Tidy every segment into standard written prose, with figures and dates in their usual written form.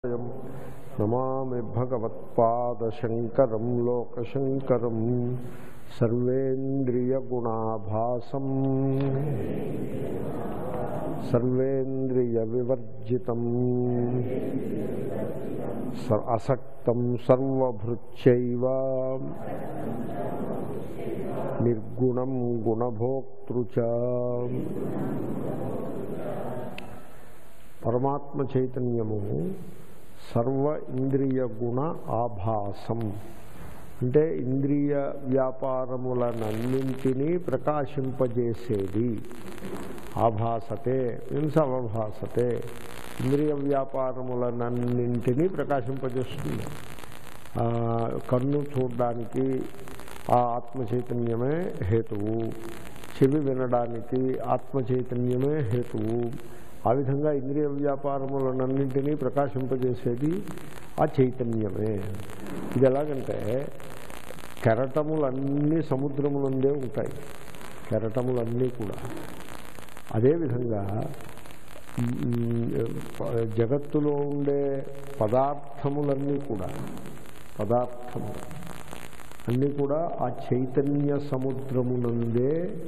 నమామి భగవత్పాదశంకరం లోకశంకరం సర్వేంద్రియగుణాభాసం సర్వేంద్రియవివర్జితం అసక్తం సర్వభృత్యైవ నిర్గుణం గుణభోక్తృ చ. పరమాత్మ చైతన్యము సర్వ ఇంద్రియ గుణ ఆభాసం అంటే ఇంద్రియ వ్యాపారములనన్నింటినీ ప్రకాశింపజేసేది. ఆభాసతే మీన్స్ అవభాసతే, ఇంద్రియ వ్యాపారములనన్నింటినీ ప్రకాశింపజేస్తుంది. కన్ను చూడడానికి ఆ ఆత్మ చైతన్యమే హేతువు, చెవి వినడానికి ఆత్మ చైతన్యమే హేతువు. ఆ విధంగా ఇంద్రియ వ్యాపారములనన్నింటినీ ప్రకాశింపజేసేది ఆ చైతన్యమే. ఇది ఎలాగంటే కెరటములన్నీ సముద్రములందే ఉంటాయి, కెరటములన్నీ కూడా. అదేవిధంగా జగత్తులో ఉండే పదార్థములన్నీ కూడా అన్నీ కూడా ఆ చైతన్య సముద్రమునందే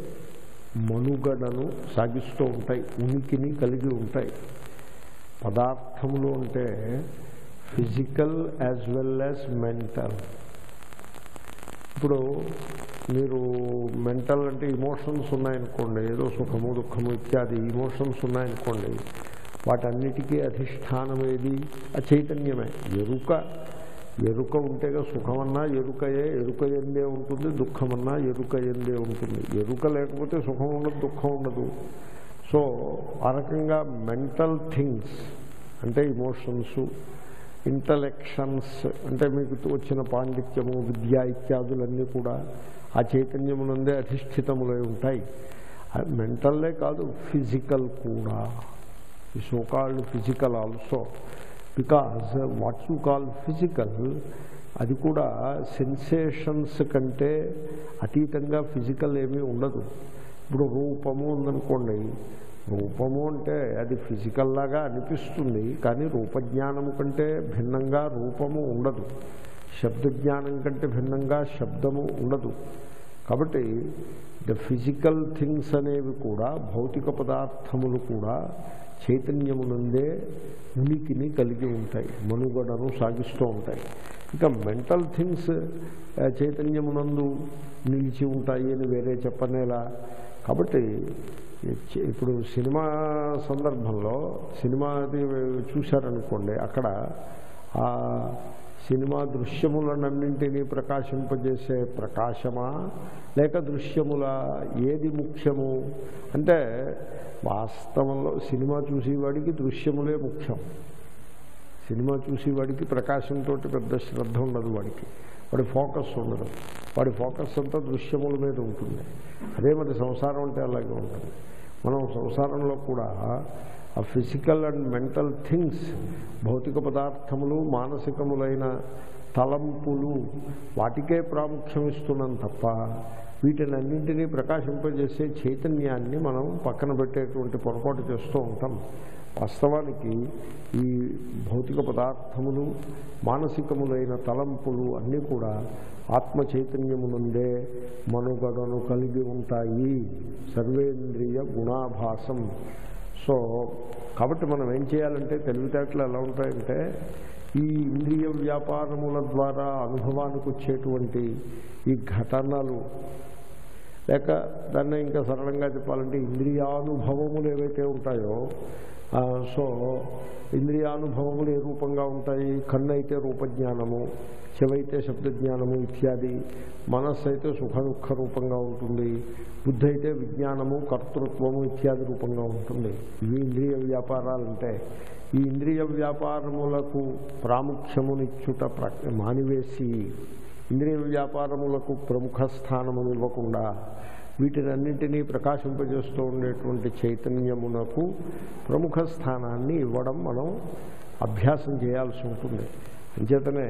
మనుగడను సాగిస్తూ ఉంటాయి, ఉనికిని కలిగి ఉంటాయి. పదార్థములు అంటే physical as well as mental. ఇప్పుడు మీరు మెంటల్ అంటే ఇమోషన్స్ ఉన్నాయనుకోండి, ఏదో సుఖము దుఃఖము ఇత్యాది ఇమోషన్స్ ఉన్నాయనుకోండి, వాటన్నిటికీ అధిష్టానం ఏది? ఆ చైతన్యమే. ఎరుక ఉంటేగా సుఖమన్నా ఎరుకయే, ఎరుక ఎందే ఉంటుంది, దుఃఖమన్నా ఎరుక ఎందే ఉంటుంది. ఎరుక లేకపోతే సుఖం ఉండదు, దుఃఖం ఉండదు. సో ఆ రకంగా మెంటల్ థింగ్స్ అంటే ఇమోషన్స్, ఇంటలెక్షన్స్ అంటే మీకు వచ్చిన పాండిత్యము, విద్య ఇత్యాదులన్నీ కూడా ఆ చైతన్యమునందే అధిష్ఠితములై ఉంటాయి. మెంటల్లే కాదు, ఫిజికల్ కూడా. ఈ so called physical also, because what you call physical అది కూడా సెన్సేషన్స్ కంటే అతీతంగా ఫిజికల్ ఏమీ ఉండదు. ఇప్పుడు రూపము ఉందనుకోండి, రూపము అంటే అది ఫిజికల్ లాగా అనిపిస్తుంది, కానీ రూపజ్ఞానము కంటే భిన్నంగా రూపము ఉండదు, శబ్దజ్ఞానం కంటే భిన్నంగా శబ్దము ఉండదు. కాబట్టి ద ఫిజికల్ థింగ్స్ అనేవి కూడా, భౌతిక పదార్థములు కూడా చైతన్యమునందే ఉనికిని కలిగి ఉంటాయి, మనుగడను సాగిస్తూ ఉంటాయి. ఇంకా మెంటల్ థింగ్స్ చైతన్యమునందు నిలిచి ఉంటాయి అని వేరే చెప్పనేలా. కాబట్టి ఇప్పుడు సినిమా సందర్భంలో సినిమాది చూశారనుకోండి, అక్కడ ఆ సినిమా దృశ్యములనన్నింటినీ ప్రకాశింపజేసే ప్రకాశమా లేక దృశ్యముల ఏది ముఖ్యము అంటే, వాస్తవంలో సినిమా చూసేవాడికి దృశ్యములే ముఖ్యం. సినిమా చూసేవాడికి ప్రకాశంతో పెద్ద శ్రద్ధ ఉండదు, వాడి ఫోకస్ ఉండదు, వాడి ఫోకస్ అంతా దృశ్యముల మీద ఉంటుంది. అదే మరి సంసారం అంటే అలాగే ఉంటుంది. మనం సంసారంలో కూడా ఆ ఫిజికల్ అండ్ మెంటల్ థింగ్స్, భౌతిక పదార్థములు, మానసికములైన తలంపులు, వాటికే ప్రాముఖ్యం ఇస్తున్నాం తప్ప వీటినన్నింటినీ ప్రకాశింపజేసే చైతన్యాన్ని మనం పక్కన పెట్టేటువంటి పొరపాటు చేస్తూ ఉంటాం. వాస్తవానికి ఈ భౌతిక పదార్థములు, మానసికములైన తలంపులు అన్నీ కూడా ఆత్మ చైతన్యమునందే మనుగడను కలిగి ఉంటాయి, సర్వేంద్రియ గుణాభాసం. సో కాబట్టి మనం ఏం చేయాలంటే, తెలివితేటలు ఎలా ఉంటాయంటే, ఈ ఇంద్రియ వ్యాపారముల ద్వారా అనుభవానికి వచ్చేటువంటి ఈ ఘటనలు, లేక దాన్ని ఇంకా సరళంగా చెప్పాలంటే ఇంద్రియానుభవములు ఏవైతే ఉంటాయో, సో ఇంద్రియానుభవములు ఏ రూపంగా ఉంటాయి? కన్ను అయితే రూపజ్ఞానము, చెవైతే శబ్దజ్ఞానము ఇత్యాది, మనస్సు అయితే సుఖ దుఃఖ రూపంగా ఉంటుంది, బుద్ధి అయితే విజ్ఞానము, కర్తృత్వము ఇత్యాది రూపంగా ఉంటుంది. ఇవి ఇంద్రియ వ్యాపారాలంటే. ఈ ఇంద్రియ వ్యాపారములకు ప్రాముఖ్యమునిచ్చుట మానివేసి, ఇంద్రియ వ్యాపారములకు ప్రముఖ స్థానమును ఇవ్వకుండా వీటినన్నింటినీ ప్రకాశింపజేస్తూ ఉండేటువంటి చైతన్యమునకు ప్రముఖ స్థానాన్ని ఇవ్వడం మనం అభ్యాసం చేయాల్సి ఉంటుంది. అంచేతనే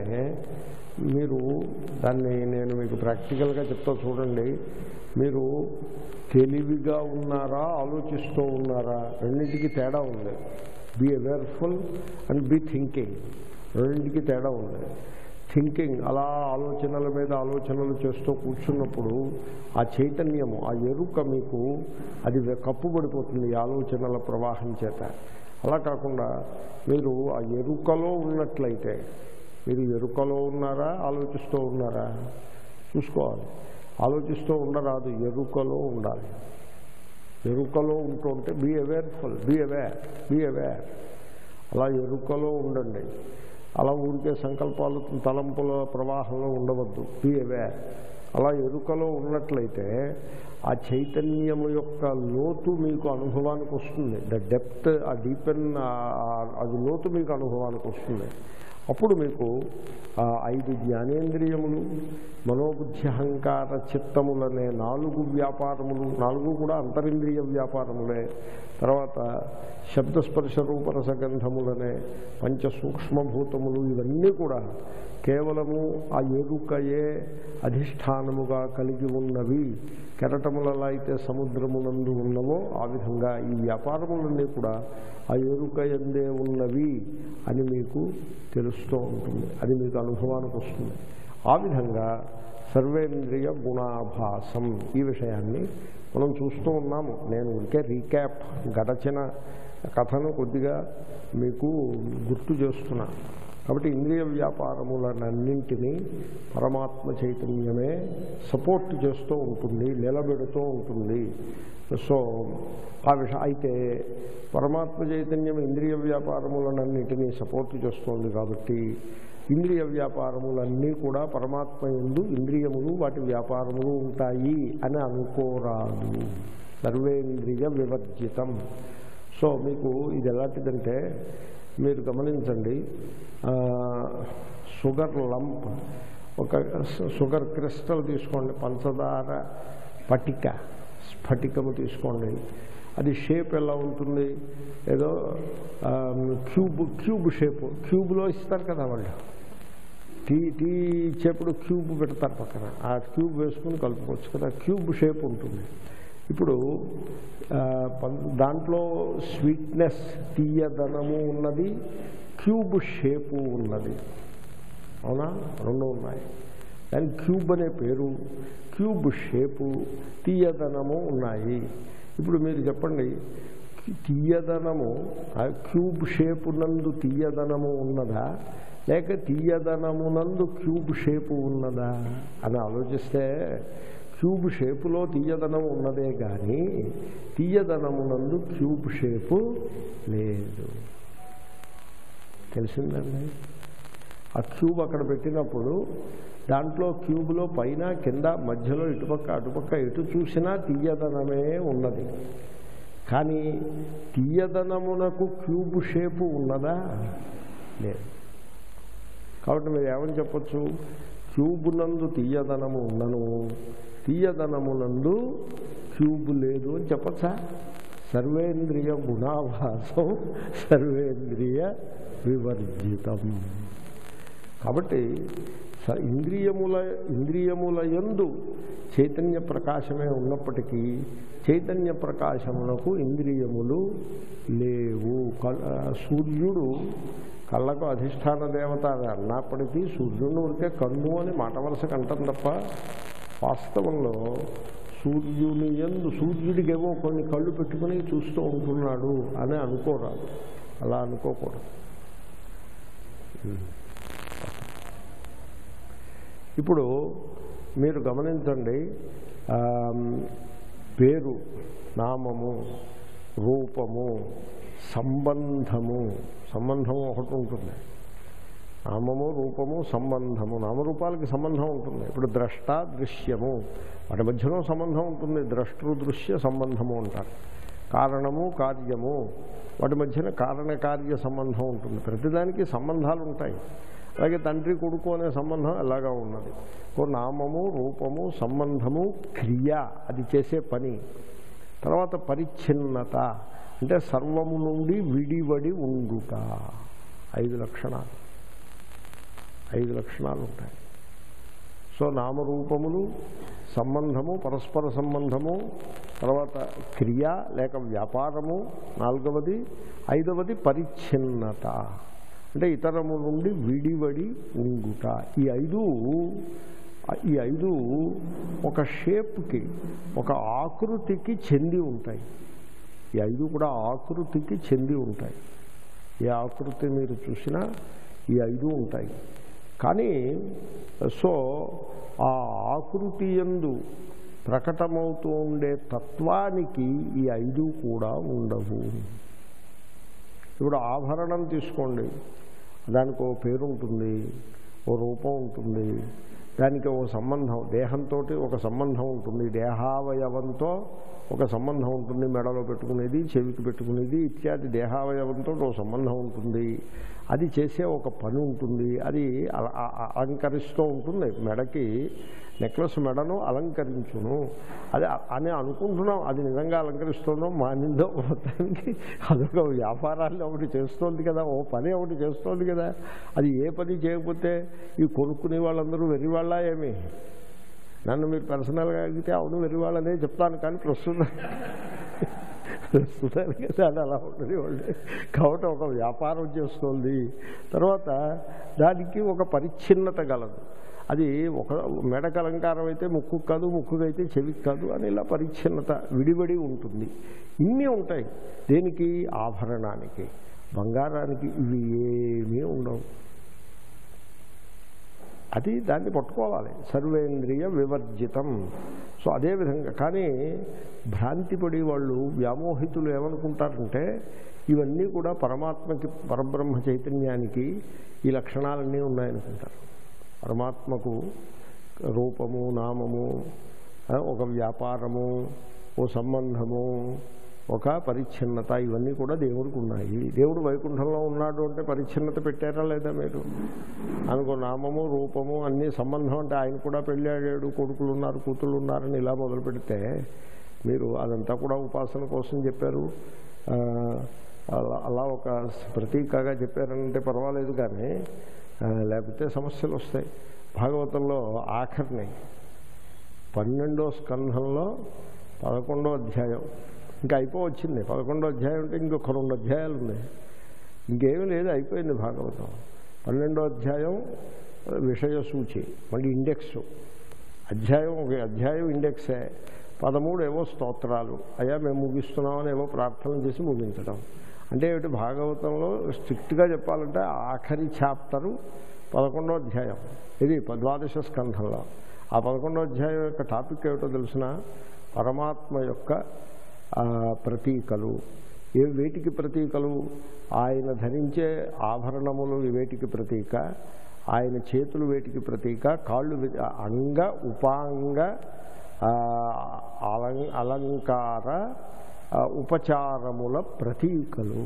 మీరు దాన్ని నేను మీకు ప్రాక్టికల్గా చెప్తా చూడండి. మీరు తెలివిగా ఉన్నారా, ఆలోచిస్తూ ఉన్నారా, రెండింటికి తేడా ఉంది. Be awareful and be thinking, రెండింటికి తేడా ఉంది. థింకింగ్ అలా ఆలోచనల మీద ఆలోచనలు చేస్తూ కూర్చున్నప్పుడు ఆ చైతన్యము, ఆ ఎరుక మీకు అది కప్పుబడిపోతుంది ఈ ఆలోచనల ప్రవాహం చేత. అలా కాకుండా మీరు ఆ ఎరుకలో ఉన్నట్లయితే, మీరు ఎరుకలో ఉన్నారా ఆలోచిస్తూ ఉన్నారా చూసుకోవాలి. ఆలోచిస్తూ ఉండరాదు, ఎరుకలో ఉండాలి. ఎరుకలో ఉంటుంటే బీ అవేర్ఫుల్, బీ అవేర్. అలా ఎరుకలో ఉండండి. అలా ఊరికే సంకల్పాలు తలంపుల ప్రవాహంలో ఉండవద్దు, బీ అవేర్. అలా ఎరుకలో ఉన్నట్లయితే ఆ చైతన్యము యొక్క లోతు మీకు అనుభవానికి వస్తుంది. ద డెప్త్, ఆ డీపెన్, అది లోతు మీకు అనుభవానికి వస్తుంది. అప్పుడు మీకు 5 జ్ఞానేంద్రియములు, మనోబుద్ధి అహంకార చిత్తములనే 4 వ్యాపారములు, 4 కూడా అంతరింద్రియ వ్యాపారములే. తర్వాత శబ్దస్పర్శ రూపరసగంధములనే 5 సూక్ష్మభూతములు, ఇవన్నీ కూడా కేవలము ఆ ఎరుకయే అధిష్టానముగా కలిగి ఉన్నవి. కెరటములలో అయితే సముద్రమునందు ఉన్నవో ఆ విధంగా ఈ వ్యాపారములన్నీ కూడా ఆ ఎరుక యందే ఉన్నవి అని మీకు తెలుస్తూ ఉంటుంది. అది మీకు అనుభవానికి వస్తుంది. ఆ విధంగా సర్వేంద్రియ గుణాభాసం, ఈ విషయాన్ని మనం చూస్తూ ఉన్నాము. నేను ఇంకే రీక్యాప్, గడచిన కథను కొద్దిగా మీకు గుర్తు చేస్తున్నా. కాబట్టి ఇంద్రియ వ్యాపారములన్నింటినీ పరమాత్మ చైతన్యమే సపోర్ట్ చేస్తూ ఉంటుంది, నిలబెడుతూ ఉంటుంది. సో ఆ విషయం అయితే పరమాత్మ చైతన్యం ఇంద్రియ వ్యాపారములన్నింటినీ సపోర్ట్ చేస్తోంది కాబట్టి ఇంద్రియ వ్యాపారములన్నీ కూడా పరమాత్మ యందు ఇంద్రియములు వాటి వ్యాపారములు ఉంటాయి అని అనుకోరాదు. సర్వేంద్రియ వివర్జితం. సో మీకు ఇది ఎలాంటిదంటే, మీరు గమనించండి, షుగర్ లంప్, ఒక షుగర్ క్రిస్టల్ తీసుకోండి, పంచదార పటిక, స్ఫటికము తీసుకోండి. అది షేప్ ఎలా ఉంటుంది? ఏదో క్యూబ్ షేపు, క్యూబ్లో ఇస్తారు కదా వాళ్ళు, టీ ఇచ్చేప్పుడు క్యూబ్ పెడతారు పక్కన, ఆ క్యూబ్ వేసుకుని కలుపుకోవచ్చు కదా, క్యూబ్ షేప్ ఉంటుంది. ఇప్పుడు దాంట్లో స్వీట్నెస్, తీయదనము ఉన్నది, క్యూబ్ షేపు ఉన్నది. అవునా? రెండు ఉన్నాయి. దాని క్యూబ్ అనే పేరు, క్యూబ్ షేపు, తీయదనము ఉన్నాయి. ఇప్పుడు మీరు చెప్పండి, తీయదనము ఆ క్యూబ్ షేపు నందు తీయదనము ఉన్నదా, లేక తీయదనమునందు క్యూబ్ షేపు ఉన్నదా అని ఆలోచిస్తే క్యూబ్ షేపులో తీయదనం ఉన్నదే కానీ తీయదనమునందు క్యూబ్ షేపు లేదు. తెలిసిందండి? ఆ క్యూబ్ అక్కడ పెట్టినప్పుడు దాంట్లో క్యూబ్లో పైన కింద మధ్యలో ఇటుపక్క అటుపక్క ఎటు చూసినా తీయదనమే ఉన్నది. కానీ తీయదనమునకు క్యూబ్ షేపు ఉన్నదా? లేదు. కాబట్టి మీరు ఏమని చెప్పచ్చు? క్యూబ్ నందు తీయదనము ఉన్నను, తీయదనమునందు క్యూబ్ లేదు అని చెప్పచ్చా? సర్వేంద్రియ గుణాభాసం, సర్వేంద్రియ వివర్జితం. కాబట్టి ఇంద్రియముల యందు చైతన్య ప్రకాశమే ఉన్నప్పటికీ చైతన్య ప్రకాశములకు ఇంద్రియములు లేవు. సూర్యుడు కళ్ళకు అధిష్టాన దేవత అన్నప్పటికీ సూర్యుడిని ఉడికే కన్ను అని మాట వరుసకు అంటాం తప్ప వాస్తవంలో సూర్యుని యందు సూర్యుడికి ఏవో కొన్ని కళ్ళు పెట్టుకుని చూస్తూ ఉంటున్నాడు అని అనుకోరాదు. అలా అనుకోకూడదు. ఇప్పుడు మీరు గమనించండి, పేరు, నామము, రూపము, సంబంధము ఒకటి ఉంటుంది. నామము, రూపము, సంబంధము. నామరూపాలకి సంబంధం ఉంటుంది. ఇప్పుడు ద్రష్ట, దృశ్యము, వాటి మధ్యలో సంబంధం ఉంటుంది. ద్రష్టృ దృశ్య సంబంధము అంటారు. కారణము, కార్యము, వాటి మధ్యన కారణకార్య సంబంధం ఉంటుంది. ప్రతిదానికి సంబంధాలు ఉంటాయి. అలాగే తండ్రి కొడుకు అనే సంబంధం ఎలాగా ఉన్నది. నామము, రూపము, సంబంధము, క్రియ, అది చేసే పని. తర్వాత పరిచ్ఛిన్నత, అంటే సర్వము నుండి విడివడి ఉండుట. 5 లక్షణాలు ఉంటాయి. సో నామరూపములు, సంబంధము, పరస్పర సంబంధము, తర్వాత క్రియ లేక వ్యాపారము, నాలుగవది, ఐదవది పరిచ్ఛిన్నత అంటే ఇతరము నుండి విడివడి ఉండుట. ఈ ఐదు ఒక షేప్కి, ఒక ఆకృతికి చెంది ఉంటాయి. ఈ ఐదు కూడా ఆకృతికి చెంది ఉంటాయి. ఏ ఆకృతి మీరు చూసినా ఈ ఐదు ఉంటాయి. కానీ సో ఆ ఆకృతి యందు ప్రకటమవుతూ ఉండే తత్వానికి ఈ ఐదు కూడా ఉండవు. ఇప్పుడు ఆభరణం తీసుకోండి, దానికి ఓ పేరు ఉంటుంది, ఓ రూపం ఉంటుంది, దానికి ఓ సంబంధం, దేహంతో ఒక సంబంధం ఉంటుంది, దేహావయవంతో ఒక సంబంధం ఉంటుంది, మెడలో పెట్టుకునేది, చెవికి పెట్టుకునేది ఇత్యాది దేహావయవంతో ఒక సంబంధం ఉంటుంది. అది చేసే ఒక పని ఉంటుంది, అది అలంకరిస్తూ ఉంటుంది. మెడకి నెక్లెస్ మెడను అలంకరించును అది అని అనుకుంటున్నాం. అది నిజంగా అలంకరిస్తుందో మానిందో మొత్తానికి అదొక వ్యాపారాన్ని ఒకటి చేస్తోంది కదా, ఓ పని ఒకటి చేస్తోంది కదా. అది ఏ పని చేయకపోతే ఈ కొనుక్కునే వాళ్ళందరూ వెర్రివాళ్ళ ఏమి? నన్ను మీరు పర్సనల్గా అడిగితే అవును వెర్రివాళ్ళనే చెప్తాను, కానీ ప్రస్తుతానికి అది అలా ఉంటుంది వాళ్ళు. కాబట్టి ఒక వ్యాపారం చేస్తోంది. తర్వాత దానికి ఒక పరిచ్ఛిన్నత గలదు. అది ఒక మెడకు అలంకారం అయితే ముక్కు కాదు, ముక్కుకైతే చెవికి కాదు అని ఇలా పరిచ్ఛిన్నత విడివడి ఉంటుంది. ఇన్ని ఉంటాయి. దేనికి? ఆభరణానికి. బంగారానికి ఇవి ఏమీ ఉండవు. అది దాన్ని పట్టుకోవాలి, సర్వేంద్రియ వివర్జితం. సో అదేవిధంగా కానీ భ్రాంతి పడి వాళ్ళు వ్యామోహితులు ఏమనుకుంటారంటే ఇవన్నీ కూడా పరమాత్మకి, పరబ్రహ్మ చైతన్యానికి ఈ లక్షణాలన్నీ ఉన్నాయనుకుంటారు. పరమాత్మకు రూపము, నామము, ఒక వ్యాపారము, ఓ సంబంధము, ఒక పరిచ్ఛిన్నత, ఇవన్నీ కూడా దేవుడికి ఉన్నాయి. దేవుడు వైకుంఠంలో ఉన్నాడు అంటే పరిచ్ఛిన్నత పెట్టారా లేదా మీరు? అనుకో నామము, రూపము, అన్నీ సంబంధం అంటే ఆయన కూడా పెళ్ళాడాడు, కొడుకులు ఉన్నారు, కూతుళ్ళు ఉన్నారని ఇలా మొదలు పెడితే మీరు అదంతా కూడా ఉపాసన కోసం చెప్పారు, అలా ఒక ప్రతీకగా చెప్పారంటే పర్వాలేదు. కానీ లేకపోతే సమస్యలు వస్తాయి. భాగవతంలో ఆఖరిని 12వ స్కంధంలో 11వ అధ్యాయం ఇంకా అయిపోవచ్చింది. 11వ అధ్యాయం అంటే ఇంకొక 2 అధ్యాయాలు ఉన్నాయి, ఇంకేమీ లేదు, అయిపోయింది భాగవతం. 12వ అధ్యాయం విషయ సూచి, మళ్ళీ ఇండెక్స్ అధ్యాయం, ఒక అధ్యాయం ఇండెక్సే. 13 ఏవో స్తోత్రాలు, అయ్యా మేము ముగిస్తున్నామని ఏవో ప్రార్థన చేసి ముగించడం. అంటే ఏమిటి? భాగవతంలో స్ట్రిక్ట్గా చెప్పాలంటే ఆఖరి చాప్టరు 11వ అధ్యాయం. ఇది 12వ స్కంధంలో. ఆ 11వ అధ్యాయం యొక్క టాపిక్ ఏమిటో తెలిసిన? పరమాత్మ యొక్క ప్రతీకలు. వేటికి ప్రతీకలు? ఆయన ధరించే ఆభరణములు వేటికి ప్రతీక, ఆయన చేతులు వేటికి ప్రతీక, కాళ్ళు అంగ ఉపాంగ అలంకార ఉపచారముల ప్రతీకలు.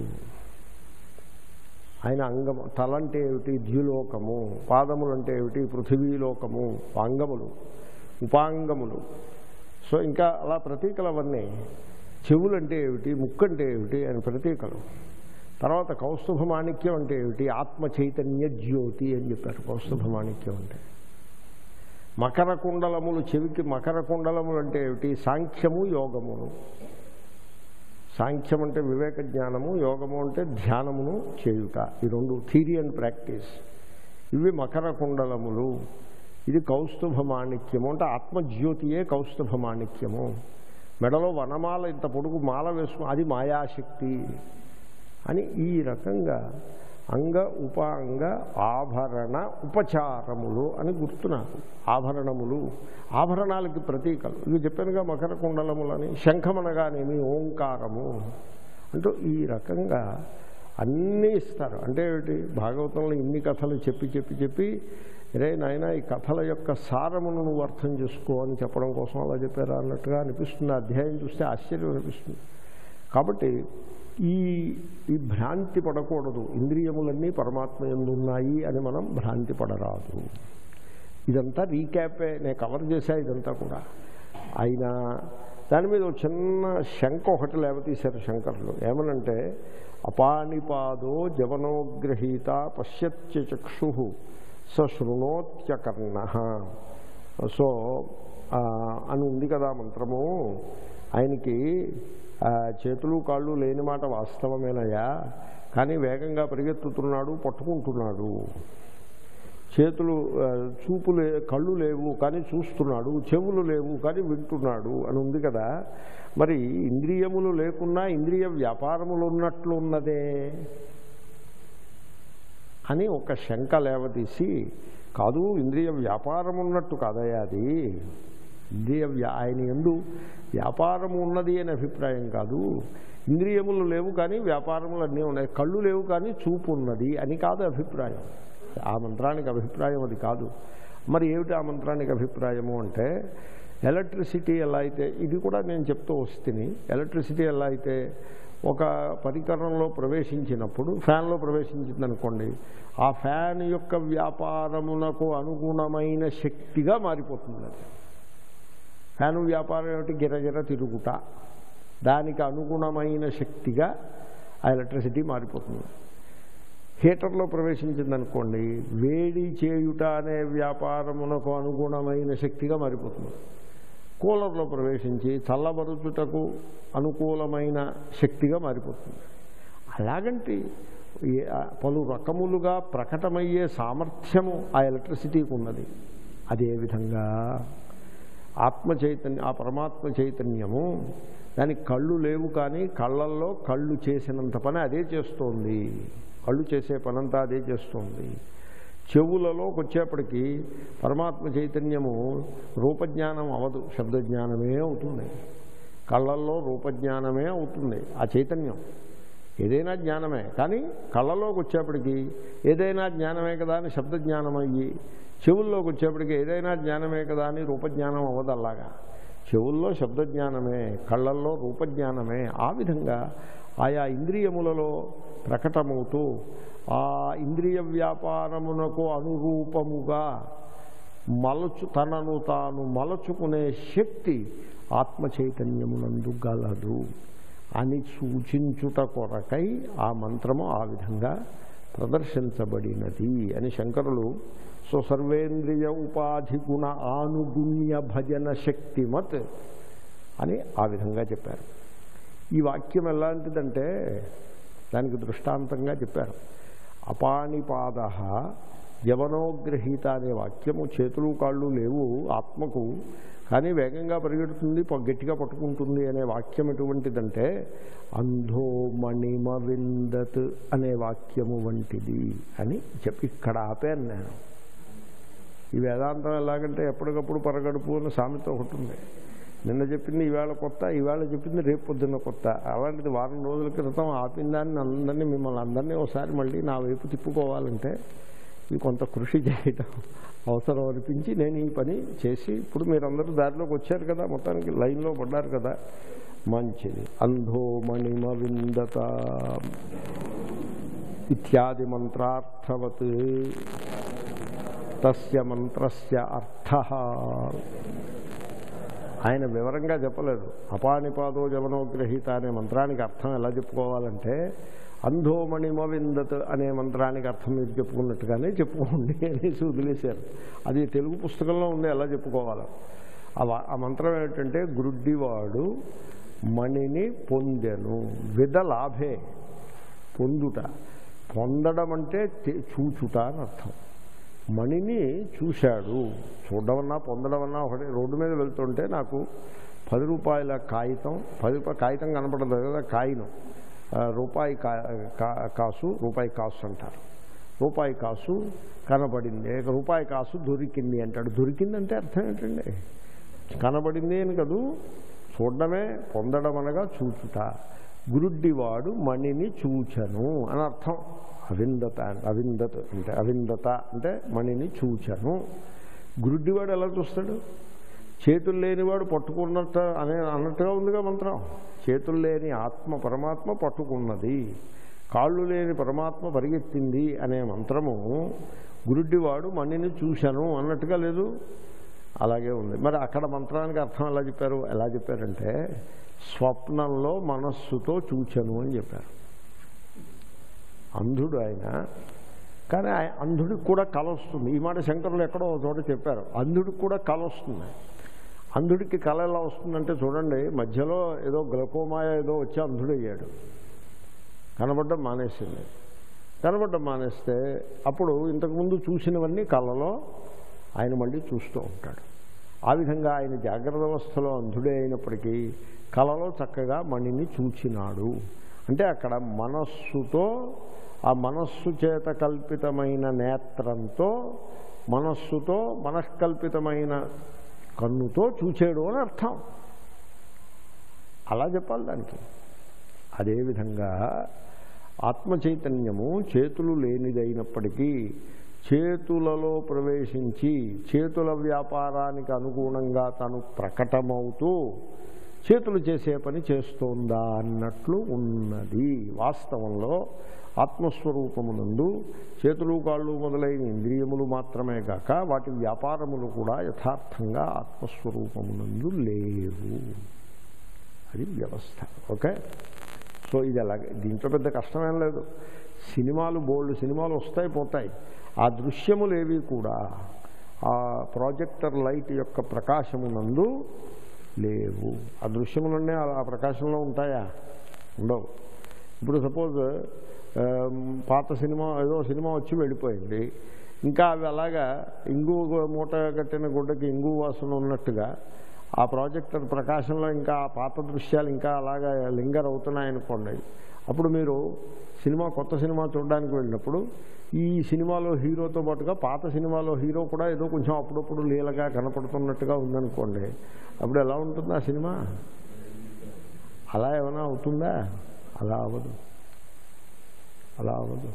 ఆయన అంగము, తలంటే ఏమిటి? ద్యులోకము, పాదములంటే ఏమిటి? పృథివీలోకము, అంగములు, ఉపాంగములు. సో ఇంకా అలా ప్రతీకలు అవన్నీ. చెవులంటే ఏమిటి? ముక్కు అంటే ఏమిటి అని ప్రతీకలు. తర్వాత కౌస్తుభ మాణిక్యం అంటే ఏమిటి? ఆత్మ చైతన్య జ్యోతి అని చెప్పారు కౌస్తుభ మాణిక్యం అంటే. మకర కుండలములు, చెవికి మకర కుండలములు అంటే ఏమిటి? సాంఖ్యము, యోగమును. సాంఖ్యం అంటే వివేక జ్ఞానము, యోగము అంటే ధ్యానమును చేయుట. ఈ రెండు థియరీ అండ్ ప్రాక్టీస్. ఇవి మకర కుండలములు. ఇది కౌస్తుభ మాణిక్యము అంటే ఆత్మజ్యోతియే కౌస్తుభ మాణిక్యము. మెడలో వనమాల, ఇంత పొడుగు మాల వేసుకుని అది మాయాశక్తి అని ఈ రకంగా అంగ ఉపాంగ ఆభరణ ఉపచారములు అని గుర్తున్నారు. ఆభరణములు, ఆభరణాలకి ప్రతీకలు. ఇవి చెప్పానుగా మకర కుండలములని. శంఖమనగానేమి? ఓంకారము అంటూ ఈ రకంగా అన్నీ ఇస్తారు. అంటే ఏమిటి? భాగవతంలో ఇన్ని కథలు చెప్పి చెప్పి చెప్పి రే నాయన ఈ కథల యొక్క సారమును నువ్వు అర్థం చేసుకో అని చెప్పడం కోసం అలా చెప్పారా అన్నట్టుగా అనిపిస్తుంది. అధ్యాయం చూస్తే ఆశ్చర్యం అనిపిస్తుంది. కాబట్టి ఈ భ్రాంతి పడకూడదు. ఇంద్రియములన్నీ పరమాత్మ యందు ఉన్నాయి అని మనం భ్రాంతి పడరాదు. ఇదంతా రీక్యాపే, నేను కవర్ చేశా ఇదంతా కూడా. అయినా దాని మీద ఒక చిన్న శంక ఒకటి లేవతీశారు శంకరులు. ఏమనంటే అపానిపాదో జవనోగ్రహీత పశ్యత్య చక్షు స శృణోత్యకర్ణ. సో అని ఉంది కదా మంత్రము. ఆయనకి చేతులు కాళ్ళు లేని మాట వాస్తవమేనయ్యా, కానీ వేగంగా పరిగెత్తుతున్నాడు, పట్టుకుంటున్నాడు. చేతులు చూపు కళ్ళు లేవు కానీ చూస్తున్నాడు, చెవులు లేవు కానీ వింటున్నాడు అని ఉంది కదా. మరి ఇంద్రియములు లేకున్నా ఇంద్రియ వ్యాపారములు ఉన్నట్లు ఉన్నదే అని ఒక శంక లేవదీసి, కాదు ఇంద్రియ వ్యాపారం ఉన్నట్టు కాదయ్యా అది, ఆయన యందు వ్యాపారము ఉన్నది అనే అభిప్రాయం కాదు, ఇంద్రియములు లేవు కానీ వ్యాపారములు అన్నీ ఉన్నాయి, కళ్ళు లేవు కానీ చూపు ఉన్నది అని కాదు అభిప్రాయం. ఆ మంత్రానికి అభిప్రాయం అది కాదు. మరి ఏమిటి ఆ మంత్రానికి అభిప్రాయము అంటే, ఎలక్ట్రిసిటీ ఎలా అయితే, ఇది కూడా నేను చెప్తూ వస్తుంది, ఎలక్ట్రిసిటీ ఎలా అయితే ఒక పరికరంలో ప్రవేశించినప్పుడు, ఫ్యాన్లో ప్రవేశించిందనుకోండి, ఆ ఫ్యాన్ యొక్క వ్యాపారమునకు అనుగుణమైన శక్తిగా మారిపోతుంది. అది ఫ్యాను వ్యాపారం ఏమిటి? గిరగిర తిరుగుట, దానికి అనుగుణమైన శక్తిగా ఆ ఎలక్ట్రిసిటీ మారిపోతుంది. హీటర్లో ప్రవేశించిందనుకోండి, వేడి చేయుట అనే వ్యాపారమునకు అనుగుణమైన శక్తిగా మారిపోతుంది. కూలర్లో ప్రవేశించి చల్లబరుచుటకు అనుకూలమైన శక్తిగా మారిపోతుంది. అలాగంటే పలు రకములుగా ప్రకటమయ్యే సామర్థ్యము ఆ ఎలక్ట్రిసిటీకి ఉన్నది. అదేవిధంగా ఆత్మ చైతన్యం, ఆ పరమాత్మ చైతన్యము, దానికి కళ్ళు లేవు కానీ కళ్ళల్లో కళ్ళు చేసినంత పని అదే చేస్తోంది, కళ్ళు చేసే పనంతా అదే చేస్తోంది. చెవులలోకి వచ్చేప్పటికీ పరమాత్మ చైతన్యము రూపజ్ఞానం అవదు, శబ్దజ్ఞానమే అవుతుంది. కళ్ళల్లో రూపజ్ఞానమే అవుతుంది ఆ చైతన్యం. ఏదైనా జ్ఞానమే, కానీ కళ్ళలోకి వచ్చేప్పటికీ ఏదైనా జ్ఞానమే కదా అని శబ్దజ్ఞానం అయ్యి, చెవుల్లోకి వచ్చేప్పటికి ఏదైనా జ్ఞానమే కదా అని రూపజ్ఞానం అవ్వదు. అలాగా చెవుల్లో శబ్దజ్ఞానమే, కళ్ళల్లో రూపజ్ఞానమే. ఆ విధంగా ఆయా ఇంద్రియములలో ప్రకటమవుతూ ఆ ఇంద్రియ వ్యాపారమునకు అనురూపముగా తనను తాను మలచుకునే శక్తి ఆత్మ చైతన్యమునందు గలదు అని సూచించుట కొరకై ఆ మంత్రము ఆ విధంగా ప్రదర్శించబడినది అని శంకరులు సర్వేంద్రియ ఉపాధి గుణ ఆనుగుణ్య భజన శక్తిమత్ అని ఆ విధంగా చెప్పారు. ఈ వాక్యం ఎలాంటిదంటే దానికి దృష్టాంతంగా చెప్పారు. అపాణిపాద యవనోగ్రహీత అనే వాక్యము, చేతులు కాళ్ళు లేవు ఆత్మకు కానీ వేగంగా పరిగెడుతుంది, గట్టిగా పట్టుకుంటుంది అనే వాక్యం ఎటువంటిదంటే అంధో మణిమవిందత్ అనే వాక్యము వంటిది అని చెప్పి ఇక్కడ ఆపాను నేను. ఈ వేదాంతం ఎలాగంటే ఎప్పటికప్పుడు పరగడుపు అని సామెత ఒకటి ఉంది. నిన్న చెప్పింది ఈవేళ కొత్త, ఈవేళ చెప్పింది రేపు పొద్దున్న కొత్త. అలాంటిది వారం రోజుల క్రితం ఆపిన దాన్ని మిమ్మల్ని అందరినీ ఒకసారి మళ్ళీ నా వైపు తిప్పుకోవాలంటే ఇది కొంత కృషి చేయటం అవసరం అనిపించి నేను ఈ పని చేసి, ఇప్పుడు మీరందరూ దారిలోకి వచ్చారు కదా, మొత్తానికి లైన్లో పడ్డారు కదా, మంచిది. అంధో మణిమవిందత ఇత్యాది మంత్రార్థవత్ తస్య మంత్రస్య అర్థః. ఆయన వివరంగా చెప్పలేదు. అపానిపాదో జవనోగ్రహీత అనే మంత్రానికి అర్థం ఎలా చెప్పుకోవాలంటే అంధోమణిమవిందత్ అనే మంత్రానికి అర్థం మీరు చెప్పుకున్నట్టుగానే చెప్పుకోండి అనేసి వదిలేశారు. అది తెలుగు పుస్తకంలో ఉంది ఎలా చెప్పుకోవాలి. ఆ మంత్రం ఏంటంటే గురుడ్డివాడు మణిని పొందెను. విదలాభే, పొందుట. పొందడం అంటే చూచుట అని అర్థం. మణిని చూశాడు. చూడడమన్నా పొందడమన్నా ఒకటి. రోడ్డు మీద వెళ్తుంటే నాకు 10 రూపాయల కాగితం, 10 రూపాయల కాగితం కనపడదు కదా, కాయిను, రూపాయి కాసు, రూపాయి కాసు అంటారు. రూపాయి కాసు కనబడింది, రూపాయి కాసు దొరికింది అంటాడు. దొరికిందంటే అర్థం ఏంటండి? కనబడింది అని కదూ, చూడడమే. పొందడం అనగా చూచుట. గురుడ్డివాడు మణిని చూచను అని అర్థం. అవిందత అంటే అవిందత అంటే మణిని చూచను. గురుడ్డివాడు ఎలా చూస్తాడు? చేతులు లేనివాడు పట్టుకున్నట్టు అన్నట్టుగా ఉందిగా మంత్రం. చేతులు లేని ఆత్మ పరమాత్మ పట్టుకున్నది, కాళ్ళు లేని పరమాత్మ పరిగెత్తింది అనే మంత్రము గురుడ్డివాడు మణిని చూశాను అన్నట్టుగా లేదు. అలాగే ఉంది. మరి అక్కడ మంత్రానికి అర్థం ఎలా చెప్పారంటే స్వప్నంలో మనస్సుతో చూచాను అని చెప్పారు. అంధుడు ఆయన, కానీ అంధుడికి కూడా కల వస్తుంది. ఈ మాట శంకరులు ఎక్కడో చోట చెప్పారు. అంధుడికి కూడా కల వస్తుంది. అంధుడికి కళ ఎలా వస్తుందంటే చూడండి, మధ్యలో ఏదో గ్లకోమాయ ఏదో వచ్చి అంధుడయ్యాడు, కనబడడం మానేసింది. కనబడడం మానేస్తే అప్పుడు ఇంతకుముందు చూసినవన్నీ కళలో ఆయన మళ్ళీ చూస్తూ ఉంటాడు. ఆ విధంగా ఆయన జాగ్రత్త అవస్థలో అంధుడే అయినప్పటికీ కళలో చక్కగా మణిని చూచినాడు. అంటే అక్కడ మనస్సుతో, ఆ మనస్సు చేత కల్పితమైన నేత్రంతో, మనస్సుతో మనఃకల్పితమైన కన్నుతో చూచాడు అని అర్థం. అలా చెప్పాలి దానికి. అదేవిధంగా ఆత్మచైతన్యము చేతులు లేనిదైనప్పటికీ చేతులలో ప్రవేశించి చేతుల వ్యాపారానికి అనుగుణంగా తను ప్రకటమవుతూ చేతులు చేసే పని చేస్తోందా అన్నట్లు ఉన్నది. వాస్తవంలో ఆత్మస్వరూపమునందు చేతులు కాళ్ళు మొదలైన ఇంద్రియములు మాత్రమే కాక వాటి వ్యాపారములు కూడా యథార్థంగా ఆత్మస్వరూపమునందు లేవు. అది వ్యవస్థ. ఓకే. సో ఇది అలాగే, దీంట్లో పెద్ద కష్టమేం లేదు. సినిమాలు బోల్డ్ సినిమాలు వస్తాయి పోతాయి, ఆ దృశ్యములేవి కూడా ఆ ప్రాజెక్టర్ లైట్ యొక్క ప్రకాశమునందు లేవు. ఆ దృశ్యములన్నీ ఆ ప్రకాశంలో ఉంటాయా? ఉండవు. ఇప్పుడు సపోజ్ పాత సినిమా ఏదో సినిమా వచ్చి వెళ్ళిపోయింది, ఇంకా అవి అలాగా ఇంగు మూట కట్టిన గుడ్డకి ఇంగు వాసన ఉన్నట్టుగా ఆ ప్రాజెక్టర్ ప్రకాశంలో ఇంకా ఆ పాత దృశ్యాలు ఇంకా అలాగా లింగర్ అవుతున్నాయనుకోండి. అప్పుడు మీరు సినిమా కొత్త సినిమా చూడడానికి వెళ్ళినప్పుడు ఈ సినిమాలో హీరోతో పాటుగా పాత సినిమాలో హీరో కూడా ఏదో కొంచెం అప్పుడప్పుడు లీలగా కనపడుతున్నట్టుగా ఉందనుకోండి. అప్పుడు ఎలా ఉంటుంది ఆ సినిమా? అలా ఏమైనా అవుతుందా? అలా అవ్వదు, అలా అవ్వదు.